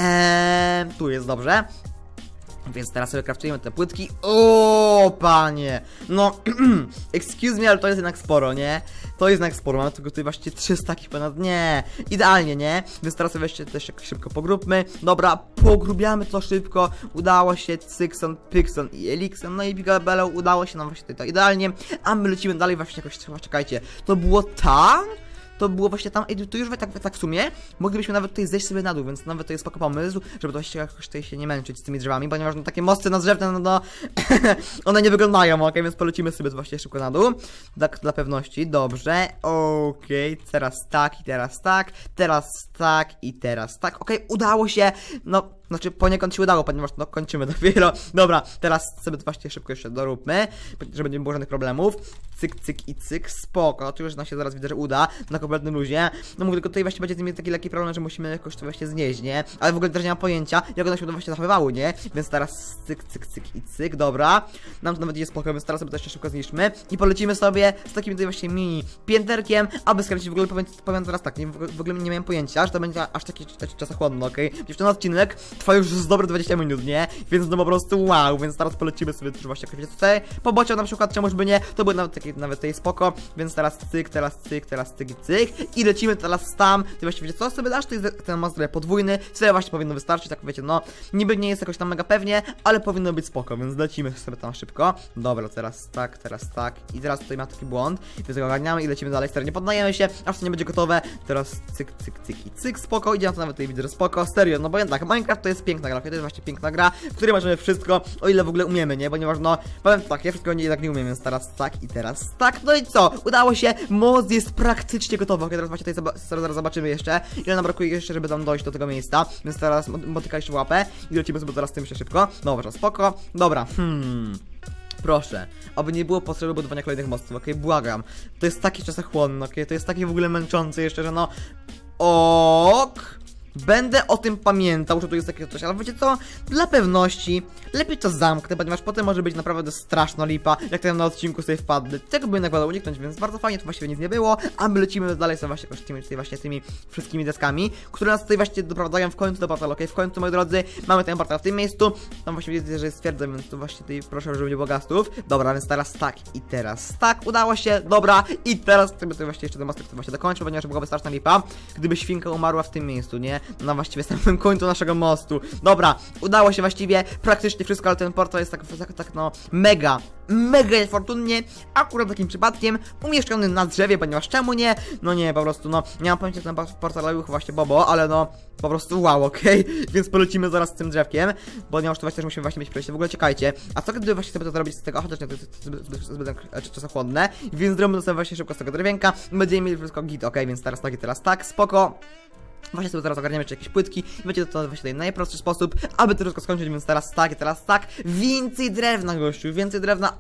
Tu jest dobrze. Więc teraz sobie craftujemy te płytki. O, panie! No, excuse me, ale to jest jednak sporo, nie? To jest jednak sporo, mamy tylko tutaj właśnie 300 takich ponad, nie, idealnie, nie? Więc teraz sobie jeszcze też szybko pogróbmy. Dobra, pogrubiamy to szybko. Udało się, cykson, pykson i elikson, no i bigabelą udało się nam właśnie tutaj to idealnie. A my lecimy dalej właśnie jakoś, czekajcie, to było tam? To było właśnie tam, tu już tak w sumie moglibyśmy nawet tutaj zejść sobie na dół, więc nawet to jest spoko pomysł, żeby to właśnie jakoś tutaj się nie męczyć z tymi drzewami, ponieważ no, takie mosty nadrzewne, no one nie wyglądają, okej, więc polecimy sobie właśnie szybko na dół, tak dla pewności, dobrze, okej, teraz tak i teraz tak, teraz tak, okej, udało się, no, znaczy poniekąd się udało, ponieważ no kończymy dopiero, dobra, teraz sobie to właśnie szybko jeszcze doróbmy, żeby nie było żadnych problemów, cyk i cyk, spoko, oczywiście nam się zaraz widzę, że uda, na kompletnym luzie, no mówię, tylko tutaj właśnie będzie z nimi taki lekki problem, że musimy jakoś to właśnie znieść, nie, ale w ogóle też nie mam pojęcia, jak one się to właśnie zachowywały, nie, więc teraz cyk i cyk, dobra, nam to nawet jest spoko, więc teraz sobie to jeszcze szybko zniszczmy i polecimy sobie z takim tutaj właśnie mini pięterkiem, aby skręcić, w ogóle powiem teraz tak, w ogóle nie miałem pojęcia, że to będzie aż taki czasochłodny, okej, gdzieś ten odcinek trwa już z dobre 20 minut, nie? Więc no po prostu wow, więc teraz polecimy sobie też właśnie jakoś tutaj pobociał na przykład, czemuż by nie, to były nawet tutaj spoko, więc teraz cyk i cyk i lecimy teraz tam, ty właśnie wiecie co, sobie dasz ten most podwójny, sobie właśnie powinno wystarczyć, tak wiecie, no niby nie jest jakoś tam mega pewnie, ale powinno być spoko, więc lecimy sobie tam szybko, dobra, teraz tak i teraz tutaj ma taki błąd, więc go ogarniamy i lecimy dalej, serio, nie poddajemy się, aż to nie będzie gotowe, teraz cyk i cyk, spoko, idzie na to nawet tutaj widzę, że spoko, serio, no bo tak, Minecraft to jest piękna gra, to jest właśnie piękna gra, w której możemy wszystko, o ile w ogóle umiemy, nie? Ponieważ no, powiem tak, ja wszystko jednak nie umiem, więc teraz tak i teraz tak, no i co? Udało się, most jest praktycznie gotowy, ok, teraz właśnie tutaj zaraz zobaczymy jeszcze, ile nam brakuje jeszcze, żeby tam dojść do tego miejsca, więc teraz motyka jeszcze łapę i lecimy sobie teraz tym jeszcze szybko, dobra, spoko, dobra, proszę, aby nie było potrzeby budowania kolejnych mostów, okej, błagam, to jest takie czasochłonne, okej, to jest takie w ogóle męczące jeszcze, że no, będę o tym pamiętał, że tu jest takie coś, ale wiecie co? Dla pewności lepiej to zamknę, ponieważ potem może być naprawdę straszna lipa, jak tam na odcinku sobie wpadnę. Tego by jednak wolał uniknąć, więc bardzo fajnie, tu właściwie nic nie było, a my lecimy dalej sobie właśnie tymi wszystkimi deskami, które nas tutaj właśnie doprowadzają w końcu do portalu, okej? W końcu, moi drodzy, mamy ten portal w tym miejscu, tam właśnie widzę, że jest twierdza, więc tu właśnie tutaj proszę, żeby nie było gastów. Dobra, więc teraz tak i teraz tak, udało się, dobra, i teraz sobie tutaj właśnie jeszcze ten mostek właśnie dokończę, ponieważ byłaby straszna lipa, gdyby świnka umarła w tym miejscu, nie? Na właściwie samym końcu naszego mostu. Dobra, udało się właściwie praktycznie wszystko, ale ten portal jest tak no mega niefortunnie, akurat takim przypadkiem umieszczony na drzewie, ponieważ czemu nie? No nie, po prostu no, nie mam pojęcia, ten portal robił właśnie Bobo, ale no, po prostu wow, okej? Więc polecimy zaraz z tym drzewkiem, ponieważ to właśnie też musimy właśnie mieć przejście. W ogóle czekajcie, a co gdyby właśnie sobie to zrobić z tego, chociaż nie, to jest zbyt czasochłodne, więc zrobimy to sobie właśnie szybko z tego drewienka, będziemy mieli wszystko git, okej? Więc teraz tak i teraz tak, spoko. Właśnie sobie zaraz ogarniemy jeszcze jakieś płytki i będzie to właśnie tutaj najprostszy sposób, aby to wszystko skończyć, więc teraz tak i teraz tak. Więcej drewna, gościu, więcej drewna.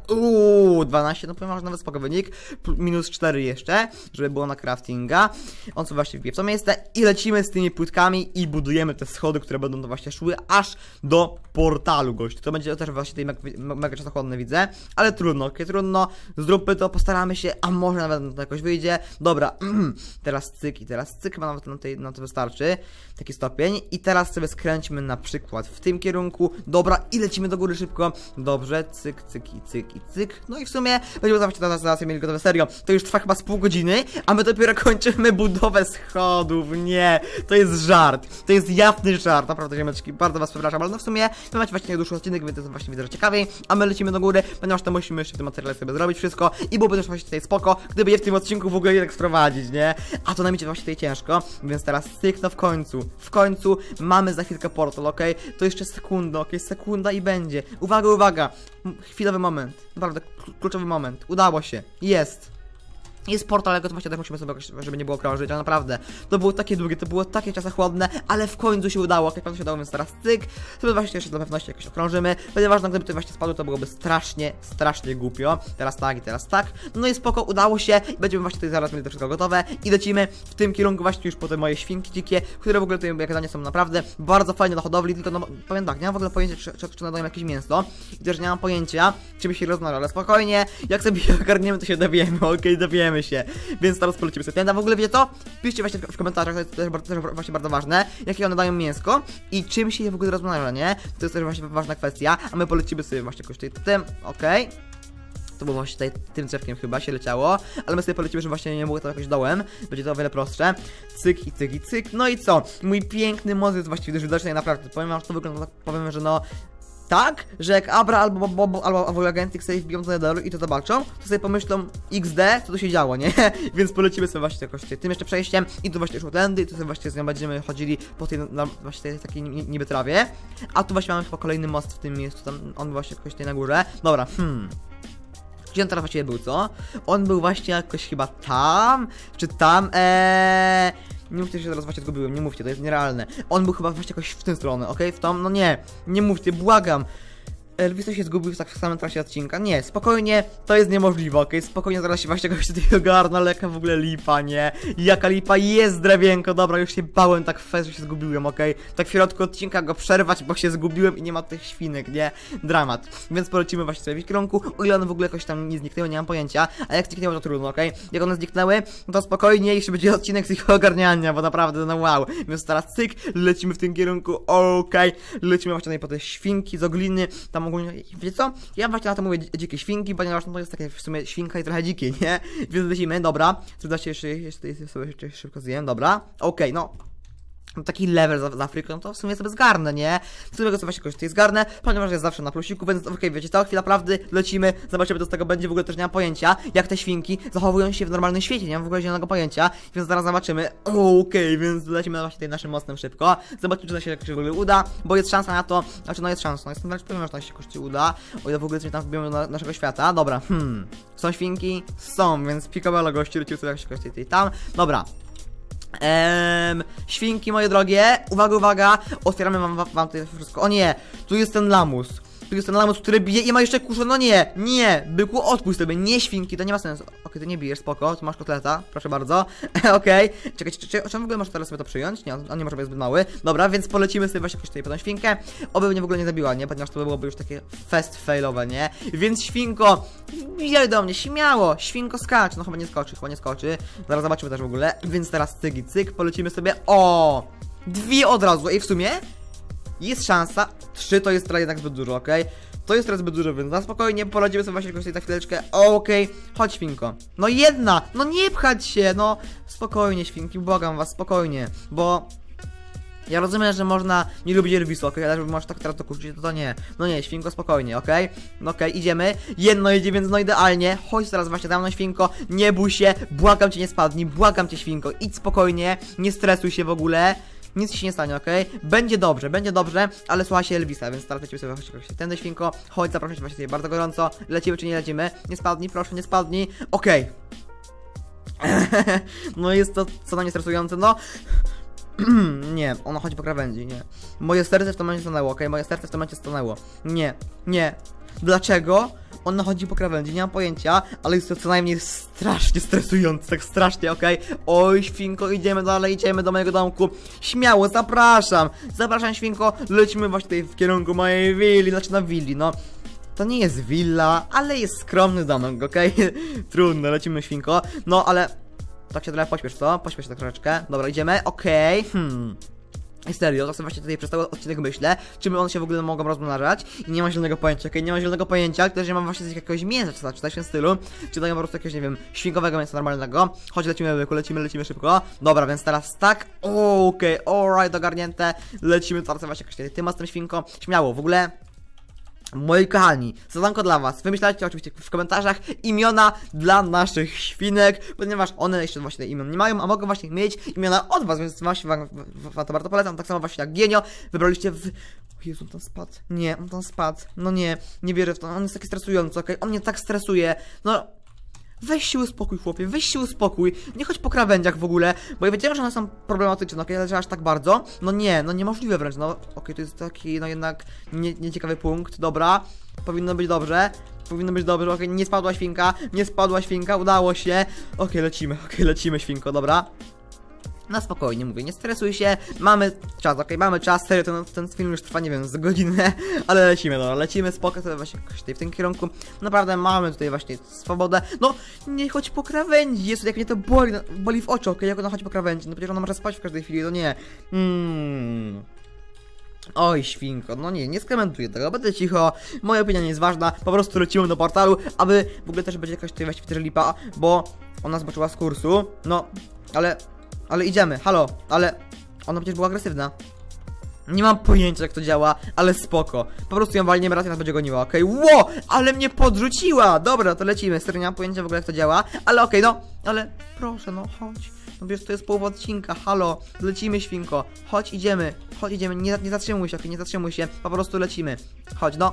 12, no powiem, że nawet spoko wynik. Minus 4 jeszcze, żeby było na craftinga. On sobie właśnie wbije w to miejsce i lecimy z tymi płytkami i budujemy te schody, które będą to właśnie szły aż do portalu, gościu. To będzie też właśnie tutaj mega czasochłonne, widzę, ale trudno, okej, trudno. Zróbmy to, postaramy się, a może nawet to jakoś wyjdzie. Dobra, teraz cyk i teraz cyk, chyba nawet na to wystarczy. Taki stopień i teraz sobie skręćmy na przykład w tym kierunku, dobra, i lecimy do góry szybko, dobrze, cyk, cyk i cyk i cyk, no i w sumie będziemy zobaczyć zaraz mieli gotowe, serio, to już trwa chyba z pół godziny, a my dopiero kończymy budowę schodów, nie, to jest żart, to jest jawny żart, naprawdę ziomeczki, bardzo was przepraszam, ale no w sumie wy macie właśnie najdłuższy odcinek, więc to jest właśnie widzę, że ciekawiej, a my lecimy do góry, ponieważ to musimy jeszcze w tym materiale sobie zrobić wszystko i byłoby też właśnie tutaj spoko, gdyby je w tym odcinku w ogóle jednak sprowadzić, nie, a to nam idzie właśnie tutaj ciężko, więc teraz cyk, no w końcu mamy za chwilkę portal, okej? To jeszcze sekunda, okej? Sekunda i będzie. Uwaga, uwaga! Chwilowy moment. Naprawdę, kluczowy moment. Udało się. Jest. Jest portal, ale go to właśnie też musimy sobie jakoś, żeby nie było krążyć, ale naprawdę, to było takie długie, to było takie czasochłodne, ale w końcu się udało, jak się udało, więc teraz cyk, sobie właśnie jeszcze dla pewności jakoś okrążymy, ponieważ gdyby to właśnie spadło, to byłoby strasznie, strasznie głupio, teraz tak i teraz tak, no i spoko, udało się, będziemy właśnie tutaj zaraz mieli to wszystko gotowe i lecimy w tym kierunku właśnie już po te moje świnki dzikie, które w ogóle tutaj jak danie są naprawdę bardzo fajne do hodowli, tylko no, powiem tak, nie mam w ogóle pojęcia, czy nadają jakieś mięso i też nie mam pojęcia, czy by się rozmnażał, ale spokojnie, jak sobie ogarniemy, to się dowiemy, okej, dowiemy się. Więc teraz polecimy sobie ten. A w ogóle wiecie co? Piszcie właśnie w komentarzach, to jest też właśnie bardzo ważne, jakie one dają mięsko i czym się je w ogóle rozmnaża, nie? To jest też właśnie ważna kwestia, a my polecimy sobie właśnie jakoś tutaj tym, okej. To było właśnie tutaj tym drzewkiem chyba się leciało, ale my sobie polecimy, że właśnie nie było to jakoś dołem, będzie to o wiele prostsze. Cyk i cyk i cyk, no i co? Mój piękny most jest właściwie widoczny naprawdę, powiem, że to wygląda tak, powiem, że no... Tak, że jak Abra albo Bobo albo Agentix sobie wbiją do Netheru i to zobaczą, to sobie pomyślą XD, co tu się działo, nie? Więc polecimy sobie właśnie jakoś tym jeszcze przejściem i tu właśnie szło tędy i tu sobie właśnie z nią będziemy chodzili po tej, właśnie tej takiej niby trawie. A tu właśnie mamy chyba kolejny most w tym miejscu, tam on właśnie jakoś tutaj na górze. Dobra, gdzie on teraz właściwie był, co? On był właśnie jakoś chyba tam, czy tam, nie mówcie, że się teraz właśnie zgubiłem, nie mówcie, to jest nierealne. On był chyba właśnie jakoś w tę stronę, okej? W tą? No nie mówcie, błagam. Elvis się zgubił tak w samym trasie odcinka. Nie, spokojnie, to jest niemożliwe, okej? Spokojnie, zaraz się właśnie jakoś tutaj ogarnę, ale jaka w ogóle lipa, nie? Jaka lipa, jest drewienko, dobra, już się bałem tak fest, że się zgubiłem, okej? Tak w środku odcinka go przerwać, bo się zgubiłem i nie ma tych świnek, nie? Dramat. Więc polecimy właśnie sobie w kierunku, o ile one w ogóle jakoś tam nie zniknęły, nie mam pojęcia, a jak zniknęły, to trudno, okej? Jak one zniknęły, to spokojnie, jeszcze będzie odcinek z ich ogarniania, bo naprawdę, no wow. Więc teraz cyk, lecimy w tym kierunku, okej? Lecimy właśnie tutaj po te świnki z ogliny, tam ogólnie, wiecie co? Ja właśnie na to mówię dzikie świnki, ponieważ no to jest takie w sumie świnka i trochę dzikie, nie? Więc lecimy, dobra. Słuchajcie, jeszcze sobie szybko zjem, dobra. Okej, no. Taki level z Afryką, no to w sumie sobie zgarnę, nie? Z którego co właśnie jakoś tutaj zgarnę, ponieważ jest zawsze na plusiku, więc okej, wiecie co? Chwila prawdy, lecimy, zobaczymy, co z tego będzie, w ogóle też nie mam pojęcia, jak te świnki zachowują się w normalnym świecie, nie mam w ogóle zielonego pojęcia, więc zaraz zobaczymy. Okej, więc lecimy właśnie tutaj naszym mostem szybko, zobaczymy, czy to się jakoś w ogóle uda, bo jest szansa na to, znaczy no jest szansa, no jestem wręcz pewien, że to się jakoś uda, o ile w ogóle coś tam wbijemy do naszego świata, dobra, są świnki? Są, więc picobello gości, lecimy sobie jakoś tutaj tam, dobra. Świnki moje drogie, uwaga, uwaga, otwieramy wam tutaj wszystko. O nie, tu jest ten lamus. Tu jest ten lamus, który bije i ma jeszcze kuszę, no nie, byku, odpuść sobie, nie świnki, to nie ma sensu. Okej, ty nie bijesz, spoko, tu masz kotleta, proszę bardzo. Okej, czekajcie, o czym w ogóle możesz teraz sobie to przyjąć? Nie, on nie może być zbyt mały. Dobra, więc polecimy sobie właśnie jakoś tutaj po tą świnkę. Oby mnie w ogóle nie zabiła, nie, ponieważ to byłoby już takie fest failowe, nie? Więc świnko, wbijaj do mnie, śmiało, świnko skacz, no chyba nie skoczy. Zaraz zobaczymy też w ogóle, więc teraz cyk i cyk, polecimy sobie, o, 2 od razu, i w sumie jest szansa, 3 to jest teraz jednak zbyt dużo, okej? To jest teraz zbyt dużo, więc na spokojnie poradzimy sobie właśnie jakoś tutaj za chwileczkę. Okej, chodź świnko. No jedna, no nie pchać się, no spokojnie świnki, błagam was, spokojnie, bo ja rozumiem, że można nie lubić Elvisu, okej, ale żeby możesz tak teraz to kurczyć, to nie. No nie, świnko, spokojnie, okej? No okej, idziemy. Jedno jedzie, więc no idealnie. Chodź teraz właśnie za mną, świnko, nie bój się, błagam cię, nie spadnij, błagam cię, świnko, idź spokojnie, nie stresuj się w ogóle. Nic się nie stanie, okej? Będzie dobrze, ale słucha się Elvisa, więc teraz lecimy sobie właśnie tędy, świnko. Chodź, zapraszam cię właśnie tutaj bardzo gorąco. Lecimy czy nie lecimy? Nie spadnij, proszę, nie spadnij. Okej. No jest to co najmniej stresujące, no. Nie, ona chodzi po krawędzi, nie. Moje serce w tym momencie stanęło, okej? Moje serce w tym momencie stanęło. Nie, nie. Dlaczego? Ona chodzi po krawędzi, nie mam pojęcia, ale jest to co najmniej strasznie stresujące, tak strasznie, okej? Oj, świnko, idziemy dalej, idziemy do mojego domku. Śmiało, zapraszam. Zapraszam, świnko, lecimy właśnie tutaj w kierunku mojej willi, znaczy na willi, no. To nie jest willa, ale jest skromny domek, okej? Trudno, lecimy, świnko. No, ale... Tak się trochę pośpiesz, co? Pośpiesz tak troszeczkę. Dobra, idziemy, okej. I serio, to sobie właśnie tutaj przez cały odcinek myślę, czy one się w ogóle mogą rozmnażać i nie mam zielonego pojęcia, okej? Nie mam zielonego pojęcia, też nie mam właśnie jakiegoś mięsa, czy coś w tym stylu, czy dają po prostu jakiegoś, nie wiem, świnkowego mięsa normalnego. Chodź, lecimy, byku, lecimy szybko. Dobra, więc teraz tak, okej, alright, ogarnięte, lecimy teraz właśnie jakoś ty masz z tym świnko, śmiało, w ogóle... Moi kochani, zadanko dla was. Wymyślajcie oczywiście w komentarzach imiona dla naszych świnek, ponieważ one jeszcze właśnie imion nie mają, a mogą właśnie mieć imiona od was, więc właśnie wam to bardzo polecam. Tak samo właśnie jak Gienio, wybraliście w... O Jezu, on tam spadł. Nie, on tam spadł. No nie, nie wierzę w to, on jest taki stresujący, okej? On mnie tak stresuje. No... Weź się uspokój, chłopie, weź się uspokój. Nie chodź po krawędziach w ogóle, bo ja wiedziałem, że one są problematyczne, okej, ale że aż tak bardzo. No nie, no niemożliwe wręcz, no okej, to jest taki, no jednak nieciekawy punkt, dobra. Powinno być dobrze, okej, nie spadła świnka, udało się. Okej, lecimy świnko, dobra. Na spokojnie, mówię, nie stresuj się, mamy czas, okej, mamy czas, serio, ten film już trwa, nie wiem, z godzinę, ale lecimy, no, lecimy, spoko, sobie właśnie tutaj w tym kierunku, naprawdę mamy tutaj właśnie swobodę, no, nie chodź po krawędzi, Jezu, jak mnie to boli w oczy, okej, jak ona chodzi po krawędzi, no przecież ona może spać w każdej chwili, no nie, Oj, świnko, no nie skomentuję tego, będę cicho, moja opinia nie jest ważna, po prostu lecimy do portalu, aby w ogóle też będzie jakaś tutaj właściwie też lipa, bo ona zobaczyła z kursu, no, ale idziemy, halo, ale ona przecież była agresywna. Nie mam pojęcia jak to działa, ale spoko. Po prostu ją walniemy raz i nas będzie goniła, okej? Ło, ale mnie podrzuciła! Dobra, to lecimy, serio nie mam pojęcia w ogóle jak to działa, ale okej, no, ale proszę, no chodź. No wiesz, to jest połowa odcinka, halo, lecimy świnko, chodź, idziemy, nie zatrzymuj się, okej, nie zatrzymuj się, po prostu lecimy. Chodź, no,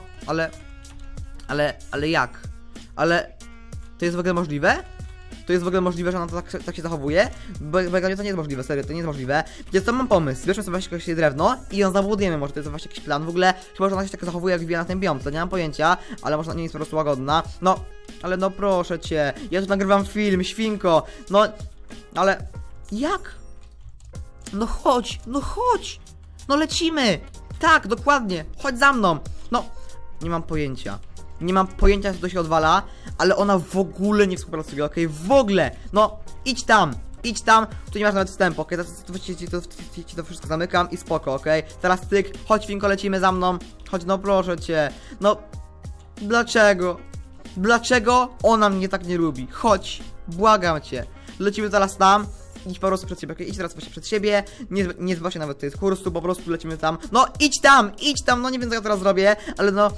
ale jak? Ale to jest w ogóle możliwe? To jest w ogóle możliwe, że ona tak się zachowuje? Bo to nie jest możliwe, serio, to nie jest możliwe. Więc to mam pomysł, bierzmy sobie właśnie jakieś drewno i ją zabudujemy, może to jest właśnie jakiś plan. W ogóle, chyba, że ona się tak zachowuje jak wbija na tym biomce, nie mam pojęcia, ale może nie jest po prostu łagodna. No, ale no proszę cię, ja tu nagrywam film, świnko, no, ale... Jak? No chodź, no lecimy! Tak, dokładnie, chodź za mną! No, nie mam pojęcia. Nie mam pojęcia, co to się odwala, ale ona w ogóle nie współpracuje, okej? W ogóle! No, idź tam, tu nie masz nawet wstępu, okej? Ci to wszystko zamykam i spoko, okej? Teraz tyk, chodź świnko, lecimy za mną, chodź, no proszę cię, no... Dlaczego? Dlaczego ona mnie tak nie lubi? Chodź, błagam cię, lecimy zaraz tam. Idź po prostu przed siebie, idź teraz właśnie przed siebie. Nie zba się nawet tutaj z kursu, po prostu lecimy tam. No idź tam, no nie wiem co ja teraz zrobię, ale no...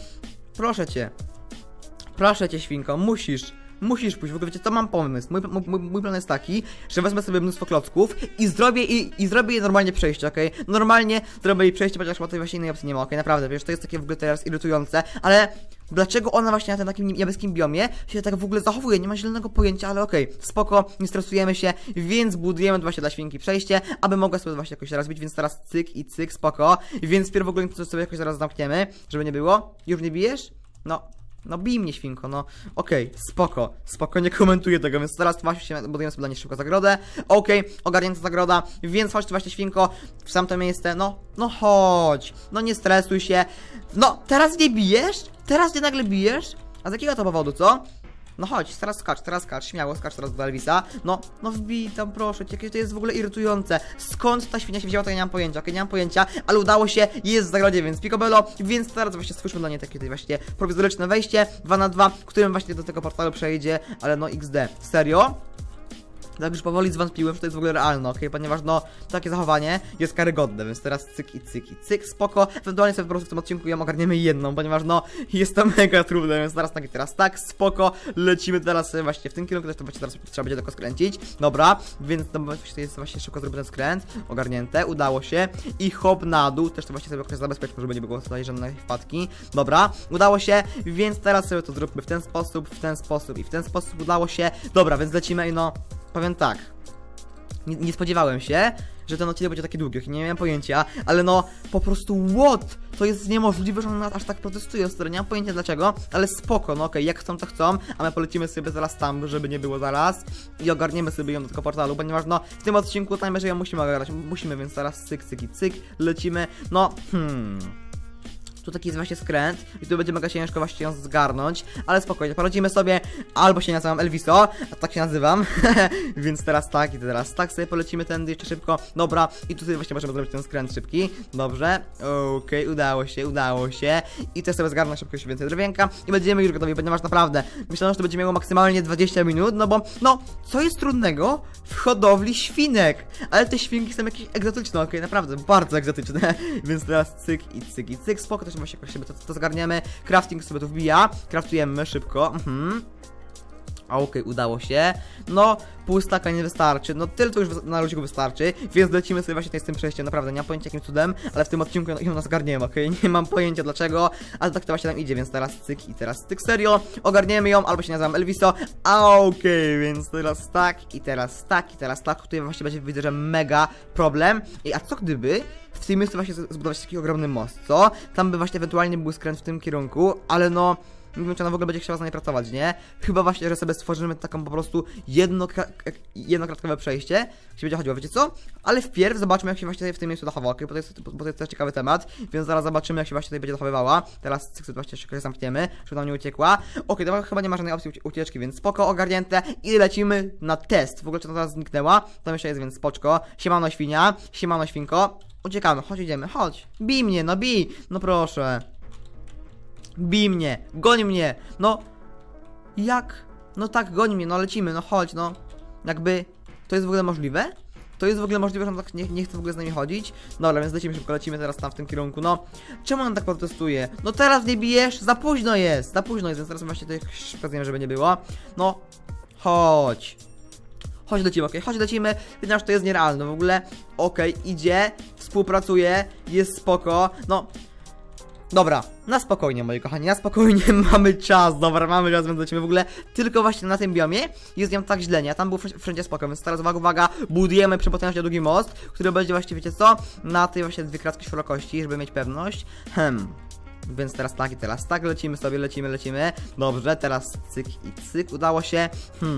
Proszę cię świnko, musisz pójść, w ogóle wiecie co, mam pomysł, mój plan jest taki, że wezmę sobie mnóstwo klocków i zrobię je normalnie przejście, okej? Normalnie zrobię jej przejście, chociaż tutaj właśnie innej opcji nie ma, okej? Naprawdę, wiesz, to jest takie w ogóle teraz irytujące, ale dlaczego ona właśnie na tym takim niebieskim biomie się tak w ogóle zachowuje? Nie ma zielonego pojęcia, ale okej, spoko, nie stresujemy się, więc budujemy właśnie dla świnki przejście, aby mogła sobie właśnie jakoś rozbić, więc teraz cyk i cyk, spoko, więc pierw w ogóle to sobie jakoś zaraz zamkniemy, żeby nie było. Już nie bijesz? No bij mnie świnko, no okej, spoko, nie komentuję tego, więc teraz właśnie budujemy sobie dla niej szybko zagrodę. Okej, ogarnięta zagroda, więc chodź tu właśnie świnko w tamto miejsce, no chodź, no nie stresuj się. No, teraz nie bijesz? Teraz nie nagle bijesz? A z jakiego to powodu, co? No chodź, teraz skacz, śmiało, skacz teraz do Elvisa. No wbij tam, proszę cię, jakie to jest w ogóle irytujące. Skąd ta świnia się wzięła, to ja nie mam pojęcia, okej, nie mam pojęcia, ale udało się, jest w zagrodzie, więc Picobello, więc teraz właśnie stwórzmy dla niej takie tutaj właśnie prowizoryczne wejście 2×2, którym właśnie do tego portalu przejdzie, ale no XD, serio? Tak już powoli zwątpiłem, że to jest w ogóle realne, okej? Ponieważ no, takie zachowanie jest karygodne, więc teraz cyk i cyk, spoko. Ewentualnie sobie po prostu w tym odcinku ją ogarniemy jedną, ponieważ no, jest to mega trudne, więc teraz tak, spoko. Lecimy teraz właśnie w tym kierunku, też to właśnie teraz trzeba będzie tylko skręcić. Dobra, więc to jest właśnie szybko zrobiony skręt, ogarnięte, udało się. I hop na dół, też to właśnie sobie jakoś zabezpieczmy, żeby nie było tutaj żadnej wpadki. Dobra, udało się, więc teraz sobie to zróbmy w ten sposób i w ten sposób udało się. Dobra, więc lecimy i no... Powiem tak, nie spodziewałem się, że ten odcinek będzie taki długi, nie miałem pojęcia, ale no, po prostu what? To jest niemożliwe, że on aż tak protestuje, stary, nie mam pojęcia dlaczego, ale spoko, no okej, jak chcą to chcą, a my polecimy sobie zaraz tam, żeby nie było zaraz i ogarniemy sobie ją do tego portalu, ponieważ no, w tym odcinku tam, że ją musimy ogarnąć, musimy, więc zaraz cyk, cyk i cyk, lecimy, no, tu taki jest właśnie skręt i tu będzie mega ciężko właśnie ją zgarnąć, ale spokojnie, poradzimy sobie, albo się nazywam Elviso, a tak się nazywam, więc teraz tak i teraz tak sobie polecimy tędy jeszcze szybko, dobra, i tutaj właśnie możemy zrobić ten skręt szybki, dobrze, okej, udało się i też sobie zgarnę szybko jeszcze więcej drewienka i będziemy już gotowi, ponieważ naprawdę myślałem, że to będzie miało maksymalnie 20 minut, no bo, no, co jest trudnego w hodowli świnek, ale te świnki są jakieś egzotyczne, okej, naprawdę, bardzo egzotyczne, więc teraz cyk i cyk i cyk, spoko, też właśnie jakoś sobie to zgarniemy, crafting sobie tu wbija, craftujemy szybko, okej, udało się. No, pół staka nie wystarczy. No, tyle to już na ludziku wystarczy. Więc lecimy sobie właśnie tutaj z tym przejściem. Naprawdę, nie mam pojęcia jakim cudem, ale w tym odcinku ją nas zgarniemy, okej? Nie mam pojęcia dlaczego, ale tak to właśnie nam idzie, więc teraz cyk i teraz cyk. Serio, ogarniemy ją, albo się nazywam Elviso. Okej, więc teraz tak i teraz tak i teraz tak. Tutaj właśnie będzie, widzę, że mega problem. A co gdyby w tym miejscu właśnie zbudować taki ogromny most, co? Tam by właśnie ewentualnie był skręt w tym kierunku, ale no, nie wiem, czy ona w ogóle będzie chciała z nami pracować, nie? Chyba właśnie, że sobie stworzymy taką po prostu jednokratkowe przejście, jeśli będzie chodziło, wiecie co? Ale wpierw zobaczmy, jak się właśnie w tym miejscu zachowa, bo to jest też ciekawy temat, więc zaraz zobaczymy, jak się właśnie tutaj będzie zachowywała. Teraz cyk, właśnie się zamkniemy, żeby nam nie uciekła. Okej, to chyba nie ma żadnej opcji ucieczki, więc spoko, ogarnięte i lecimy na test. W ogóle czy ona teraz zniknęła? Tam jeszcze jest, więc spoczko. Siemano świnia, siemano świnko. Uciekamy, chodź, idziemy, chodź. Bij mnie, no bij, no proszę. Bij mnie, goń mnie, no. Jak? No tak, goń mnie, no lecimy, no chodź, no. Jakby, to jest w ogóle możliwe? To jest w ogóle możliwe, że on tak nie chce w ogóle z nami chodzić? Dobra, więc lecimy szybko, lecimy teraz tam w tym kierunku, no. Czemu on tak protestuje? No teraz nie bijesz? Za późno jest, więc teraz właśnie tutaj pokazuję, żeby nie było. No, chodź. Chodź lecimy, okej, chodź lecimy, ponieważ to jest nierealne w ogóle. Okej, idzie, współpracuje, jest spoko, no. Dobra, na spokojnie, moi kochani, na spokojnie, mamy czas, dobra, mamy czas, więc lecimy w ogóle. Tylko właśnie na tym biomie jest nią tak źle, nie? Tam był wszędzie spoko, więc teraz uwaga, budujemy przepotężnie długi most, który będzie właśnie, wiecie co? Na tej właśnie 2 kratki szerokości, żeby mieć pewność. Więc teraz tak i teraz tak, lecimy sobie, lecimy. Dobrze, teraz cyk i cyk, udało się.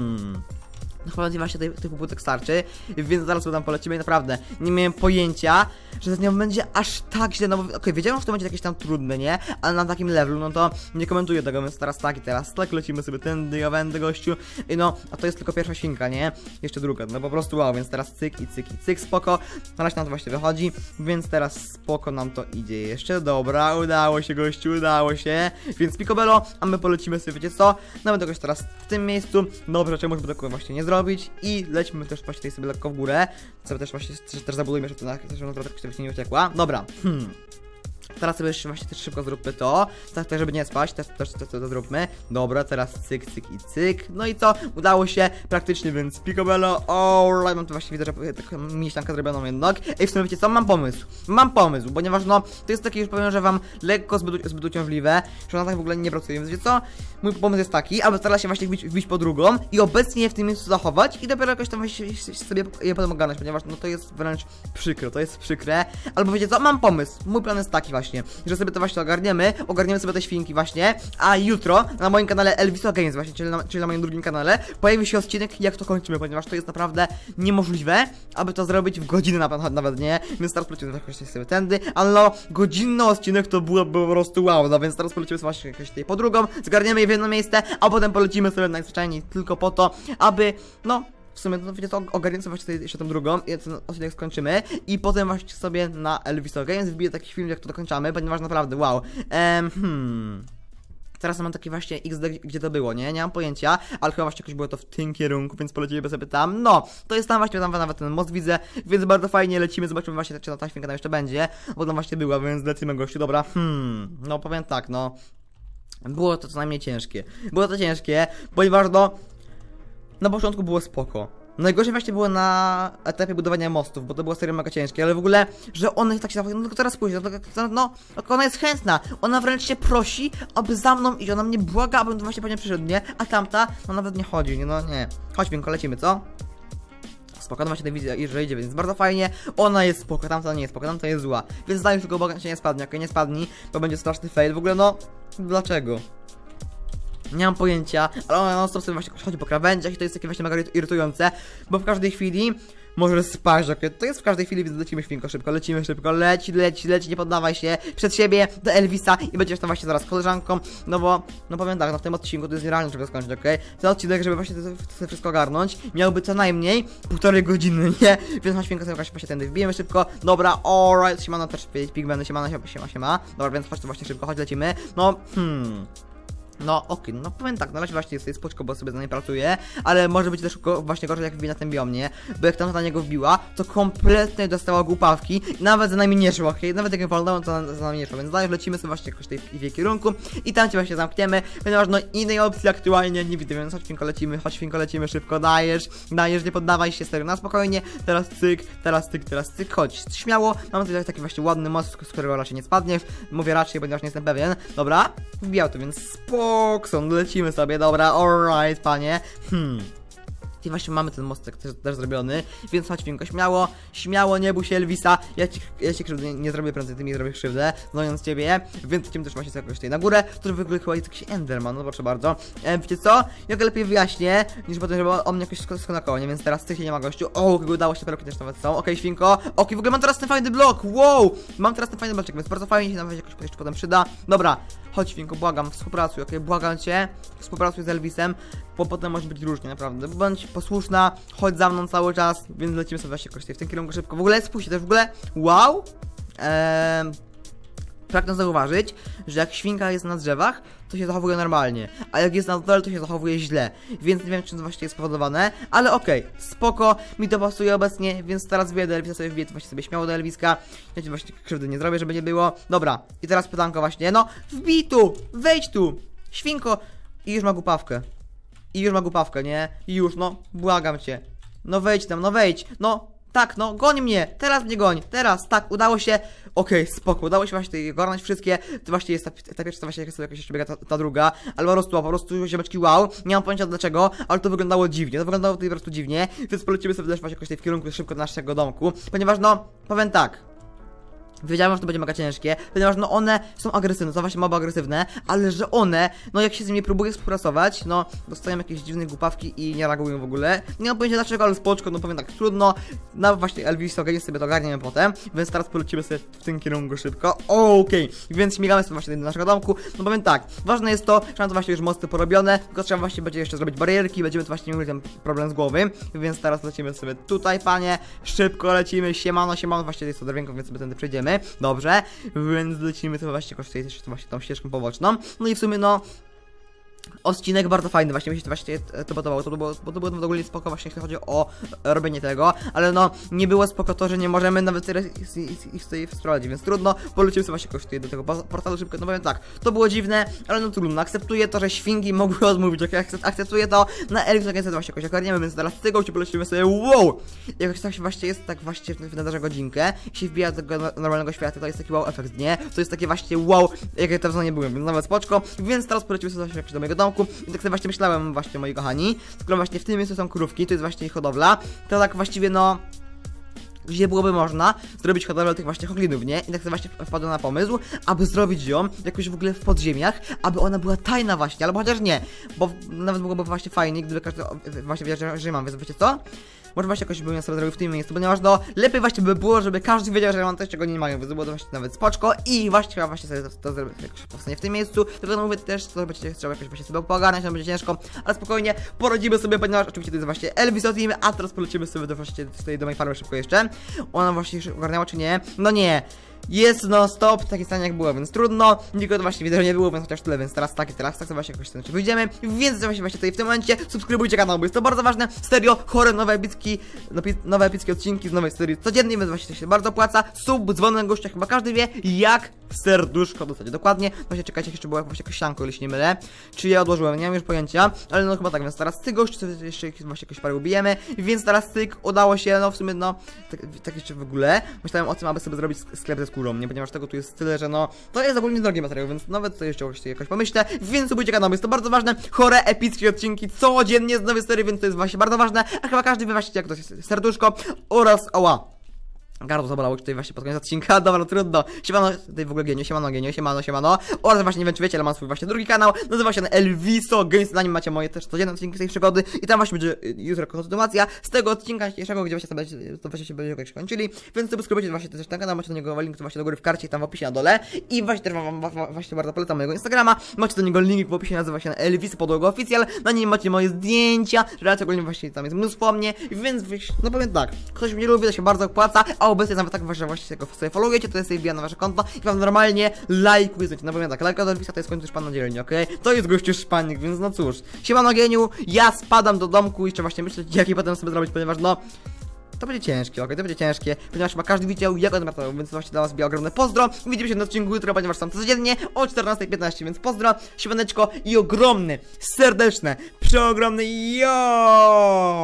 Chyba właśnie tych pobudek starczy, więc zaraz tam polecimy i naprawdę nie miałem pojęcia, że z nią będzie aż tak źle, no bo okej, wiedziałem, że to będzie jakieś tam trudne, nie? Ale na takim levelu, no to nie komentuję tego, więc teraz tak i teraz tak, lecimy sobie tędy, ja będę gościu i no, a to jest tylko pierwsza świnka, nie? Jeszcze druga, no po prostu wow, więc teraz cyk i cyk i cyk, spoko, na razie nam to właśnie wychodzi, więc teraz spoko nam to idzie jeszcze, dobra, udało się gościu, udało się, więc picobello, a my polecimy sobie, wiecie co? Nawet jakoś teraz w tym miejscu, dobrze, czemuś by tego właśnie nie zrobić i lećmy też właśnie tutaj sobie lekko w górę, sobie też właśnie też zabudujmy, żeby to nie uciekła. Dobra, teraz sobie jeszcze właśnie też szybko zróbmy to, tak żeby nie spać, też to zróbmy. Dobra, teraz cyk, cyk i cyk. No i co? Udało się praktycznie, więc picobello, alright, mam tu właśnie widzę, że taką minisztankę zrobioną jednak. Ej, w sumie wiecie co? Mam pomysł, ponieważ no, to jest takie, już powiem, że wam lekko zbyt uciążliwe, że ona tak w ogóle nie pracuje, więc wiecie co? Mój pomysł jest taki, aby starała się właśnie wbić po drugą i obecnie je w tym miejscu zachować i dopiero jakoś tam sobie je potem ogarnąć, ponieważ no to jest wręcz przykre, to jest przykre. Albo wiecie co? Mam pomysł, mój plan jest taki właśnie, że sobie to właśnie ogarniemy sobie te świnki właśnie, a jutro na moim kanale Elviso Games właśnie, czyli na moim drugim kanale, pojawi się odcinek, jak to kończymy, ponieważ to jest naprawdę niemożliwe, aby to zrobić w godzinę nawet nie, więc teraz polecimy jakoś sobie tędy, ale no, godzinny odcinek to byłoby po prostu wow, no więc teraz polecimy sobie właśnie jakoś tutaj po drugą, zgarniemy je w jedno miejsce, a potem polecimy sobie najzwyczajniej tylko po to, aby, no, w sumie, no wiecie co, ogarnię sobie właśnie jeszcze tą drugą i ten odcinek skończymy i potem właśnie sobie na Elviso Games wbiję taki film, jak to dokończamy, ponieważ naprawdę, wow. Teraz mam taki właśnie XD, gdzie to było, nie? Nie mam pojęcia, ale chyba właśnie jakoś było to w tym kierunku, więc polecimy sobie tam. No, to jest tam właśnie, tam nawet ten most widzę, więc bardzo fajnie lecimy, zobaczymy właśnie, czy ta świnka tam jeszcze będzie, bo tam właśnie była, więc lecimy gościu, dobra. No powiem tak, no. Było to co najmniej ciężkie. Było to ciężkie, ponieważ no, na początku było spoko. Najgorzej właśnie było na etapie budowania mostów, bo to było serio mega ciężkie, ale w ogóle, że one tak się zachowują, no tylko teraz pójdzie, no, ona jest chętna, ona wręcz się prosi, aby za mną iść, ona mnie błaga, abym to właśnie po nie przyszedł, nie? A tamta, no nawet nie chodzi, nie, no nie. Chodź, Winko, lecimy, co? Spoko, no właśnie ta wizja, jeżeli idzie, więc bardzo fajnie. Ona jest spoko, tamta nie jest spoko, tamta jest zła. Więc zdaj tylko Boga się nie spadnie, okej, nie spadnij, bo będzie straszny fail. W ogóle no, dlaczego? Nie mam pojęcia, ale ona non stop sobie właśnie chodzi po krawędziach i to jest takie właśnie mega irytujące, bo w każdej chwili może spaść, okej, to jest w każdej chwili, więc lecimy świnko szybko, leci, nie poddawaj się przed siebie do Elvisa i będziesz tam właśnie zaraz koleżanką, no bo, no powiem tak, no w tym odcinku to jest nierealne, czego skończyć, okej? Ten odcinek, żeby właśnie to wszystko ogarnąć, miałby co najmniej 1,5 godziny, nie? Więc na świnko sobie właśnie tędy wbijemy szybko, dobra, alright, siemano też powiedzieć, pigmeny, siema, dobra, więc chodź to właśnie szybko, chodź, lecimy, no, no okej, no powiem tak, na razie właśnie jest spoczko, bo sobie za niej pracuję, ale może być też właśnie gorzej jak wbije na ten biom, nie? Bo jak tam na niego wbiła, to kompletnie dostała głupawki i nawet za nami nie szło, okej? Nawet jak ją walnąłem, to za nami nie szło, więc dalej lecimy sobie właśnie jakoś w jej kierunku i tam cię właśnie zamkniemy, ponieważ no innej opcji aktualnie nie widzę, więc chodź świnko lecimy szybko, dajesz, nie poddawaj się, serio, na spokojnie, teraz cyk, chodź, śmiało, mam tutaj taki właśnie ładny most, z którego raczej nie spadniesz, mówię raczej, ponieważ nie jestem pewien, dobra, wbijał to, więc lecimy sobie, dobra, alright, panie. I właśnie mamy ten mostek też zrobiony, więc chodź świnko, śmiało, nie bój się Elvisa, ja ci krzywdę nie zrobię prędzej, ty mi zrobisz krzywdę, znając ciebie, więc lecimy też właśnie jakoś tutaj na górę, który w ogóle chyba jest jakiś Enderman, no proszę bardzo. Wiecie co? Ja go lepiej wyjaśnię, niż potem, żeby on mnie jakoś skonakował, nie? Więc teraz ty się nie ma gościu, udało się, peruki też nawet są, okej, świnko, w ogóle mam teraz ten fajny blok, wow, mam teraz ten fajny bloczek, więc bardzo fajnie się nawet jakoś jeszcze potem przyda, dobra. Chodź świnko, błagam, współpracuj, okej, błagam cię, współpracuj z Elvisem, bo potem może być różnie, naprawdę, bądź posłuszna, chodź za mną cały czas, więc lecimy sobie właśnie jakoś w tym kierunku szybko, w ogóle spójrzcie też, w ogóle, wow, pragnę zauważyć, że jak świnka jest na drzewach, to się zachowuje normalnie, a jak jest na dole, to się zachowuje źle, więc nie wiem, czym to właśnie jest spowodowane, ale okej, spoko, mi to pasuje obecnie, więc teraz wbiję do Elvisa, sobie wbiję właśnie sobie śmiało do Elviska, ja ci właśnie krzywdy nie zrobię, żeby nie było, dobra, i teraz pytanko właśnie, no, wbij tu, wejdź tu, świnko, i już ma głupawkę, nie, i już, no, błagam cię, no wejdź tam, no wejdź, no, tak, no, goń mnie, teraz mnie goń, teraz, tak, udało się, okej, spoko, udało się właśnie ogarnąć wszystkie, to właśnie jest ta pierwsza, właśnie jak sobie jakoś jeszcze biega ta druga, ale po prostu ziomeczki wow, nie mam pojęcia dlaczego, ale to wyglądało dziwnie, tutaj po prostu dziwnie, więc polecimy sobie też właśnie jakoś w kierunku szybko do naszego domku, ponieważ no, powiem tak, wiedziałem, że to będzie mega ciężkie, ponieważ no one są agresywne, są właśnie mało agresywne, ale że one, no jak się z nimi próbuje współpracować, no dostają jakieś dziwne głupawki i nie reagują w ogóle. Nie mam pojęcia dlaczego, ale spoczko, no powiem tak, trudno. No właśnie Elvis sobie to ogarniemy potem, więc teraz polecimy sobie w tym kierunku szybko. Okej, więc śmigamy sobie właśnie do naszego domku. No powiem tak, ważne jest to, że mam to właśnie już mosty porobione, tylko trzeba właśnie będzie jeszcze zrobić barierki, będziemy tu właśnie mieli ten problem z głowy, więc teraz lecimy sobie tutaj, panie, szybko lecimy, siemano, właśnie jest to drewnienko, więc sobie tędy przejdziemy. Dobrze, więc lecimy sobie właśnie właśnie tą ścieżką poboczną. No i w sumie no odcinek bardzo fajny, właśnie mi się to właśnie to podobało, bo to było w ogóle spoko właśnie jeśli chodzi o robienie tego, ale no nie było spoko to, że nie możemy nawet ich tutaj wsprowadzić, więc trudno, polecimy sobie właśnie jakoś tutaj do tego portalu szybko, no powiem tak, to było dziwne, ale no trudno, akceptuję to, że świnki mogły odmówić, ok, akceptuję to, na Elvis właśnie jakoś ogarniemy, więc teraz z tego polecimy sobie, wow, jakoś tak się właśnie jest, tak właśnie w nadarze godzinkę i się wbija do tego normalnego świata, to jest taki wow efekt, nie? To jest takie właśnie wow, jak ja tam w nie byłem, więc nawet spoczko, więc teraz polecimy sobie jakoś do mojego domku i tak sobie właśnie myślałem właśnie, moi kochani, skoro właśnie w tym miejscu są krówki, to jest właśnie ich hodowla, to tak właściwie no gdzie byłoby można zrobić hodowlę tych właśnie choklinów, nie? I tak sobie właśnie wpadłem na pomysł, aby zrobić ją jakoś w ogóle w podziemiach, aby ona była tajna właśnie, albo chociaż nie, bo nawet byłoby właśnie fajnie, gdyby każdy właśnie wiedział, że mam, więc wiecie co? Może właśnie jakoś bym ja sobie zrobił w tym miejscu, ponieważ no lepiej właśnie by było, żeby każdy wiedział, że mam coś, czego nie mają, więc było to właśnie nawet spoczko i właśnie chyba właśnie sobie to zrobię powstanie w tym miejscu, tylko no mówię też, to będzie trzeba jakoś właśnie sobie pogarnąć, to będzie ciężko, ale spokojnie poradzimy sobie, ponieważ oczywiście to jest właśnie Elvis od Team, a teraz polecimy sobie do mojej farmy szybko jeszcze. Ona właśnie już ogarniała czy nie? No nie! Jest non stop, taki stan jak było, więc trudno. Nikogo właśnie widzę, że nie było, więc chociaż tyle, więc teraz tak sobie właśnie jakoś ten wyjdziemy. Więc właśnie tutaj w tym momencie subskrybujcie kanał, bo jest to bardzo ważne. Serio, chore nowe epickie odcinki z nowej serii codziennej, więc właśnie to się bardzo opłaca. Sub, dzwonek, gościa, chyba każdy wie, jak serduszko dostać dokładnie. Właśnie czekajcie, jeszcze było jakieś sianko, jeśli nie mylę. Czy je odłożyłem, nie mam już pojęcia, ale no chyba tak, więc teraz ty gościu sobie jeszcze właśnie jakieś parę ubijemy. Więc teraz tyk, udało się, no w sumie no, tak jeszcze w ogóle. Myślałem o tym, aby sobie zrobić sklep ze skórą, nie? Ponieważ tego tu jest tyle, że no, to jest ogólnie drogi materiał, więc nawet to jeszcze jakoś pomyślę, więc subujcie kanał, jest to bardzo ważne, chore, epickie odcinki codziennie z nowej serii, więc to jest właśnie bardzo ważne, a chyba każdy wie właśnie jak to jest serduszko oraz oła. Gardło zabolało tutaj właśnie pod koniec odcinka, dobra, trudno. Siemano, tutaj w ogóle Genio, siemano. Oraz właśnie nie wiem czy wiecie, ale mam swój właśnie drugi kanał, nazywa się Elviso Games, na nim macie moje też codzienne odcinki z tej przygody i tam właśnie będzie jutro kontynuacja z tego odcinka dzisiejszego, gdzie właśnie się będzie kończyli, więc subskrybujcie właśnie też ten kanał, macie do niego link właśnie do góry w karcie, tam w opisie na dole i właśnie też wam właśnie bardzo polecam mojego Instagrama, macie do niego link w opisie, nazywa się Elviso Podłogo Oficjal, na nim macie moje zdjęcia, relacja ogólnie właśnie tam jest mnóstwo mnie, więc no powiem tak, ktoś mnie lubi, to się bardzo opłaca, a obecnie nawet tak właśnie tego sobie followujecie, to jest sobie wbija na wasze konto i wam normalnie lajkujecie. No powiem tak, lajka do Elvisa to jest końcu szpan na dzielni, okej? To jest gościu szpanik, więc no cóż. Siemano Geniu, ja spadam do domku i jeszcze właśnie myśleć jaki potem sobie zrobić, ponieważ no to będzie ciężkie, okej, to będzie ciężkie, ponieważ chyba każdy widział jak on martował, więc właśnie dla was bija ogromne pozdro. Widzimy się na odcinku jutro, ponieważ są codziennie o 14:15, więc pozdro, siemaneczko i ogromne, serdeczne, przeogromne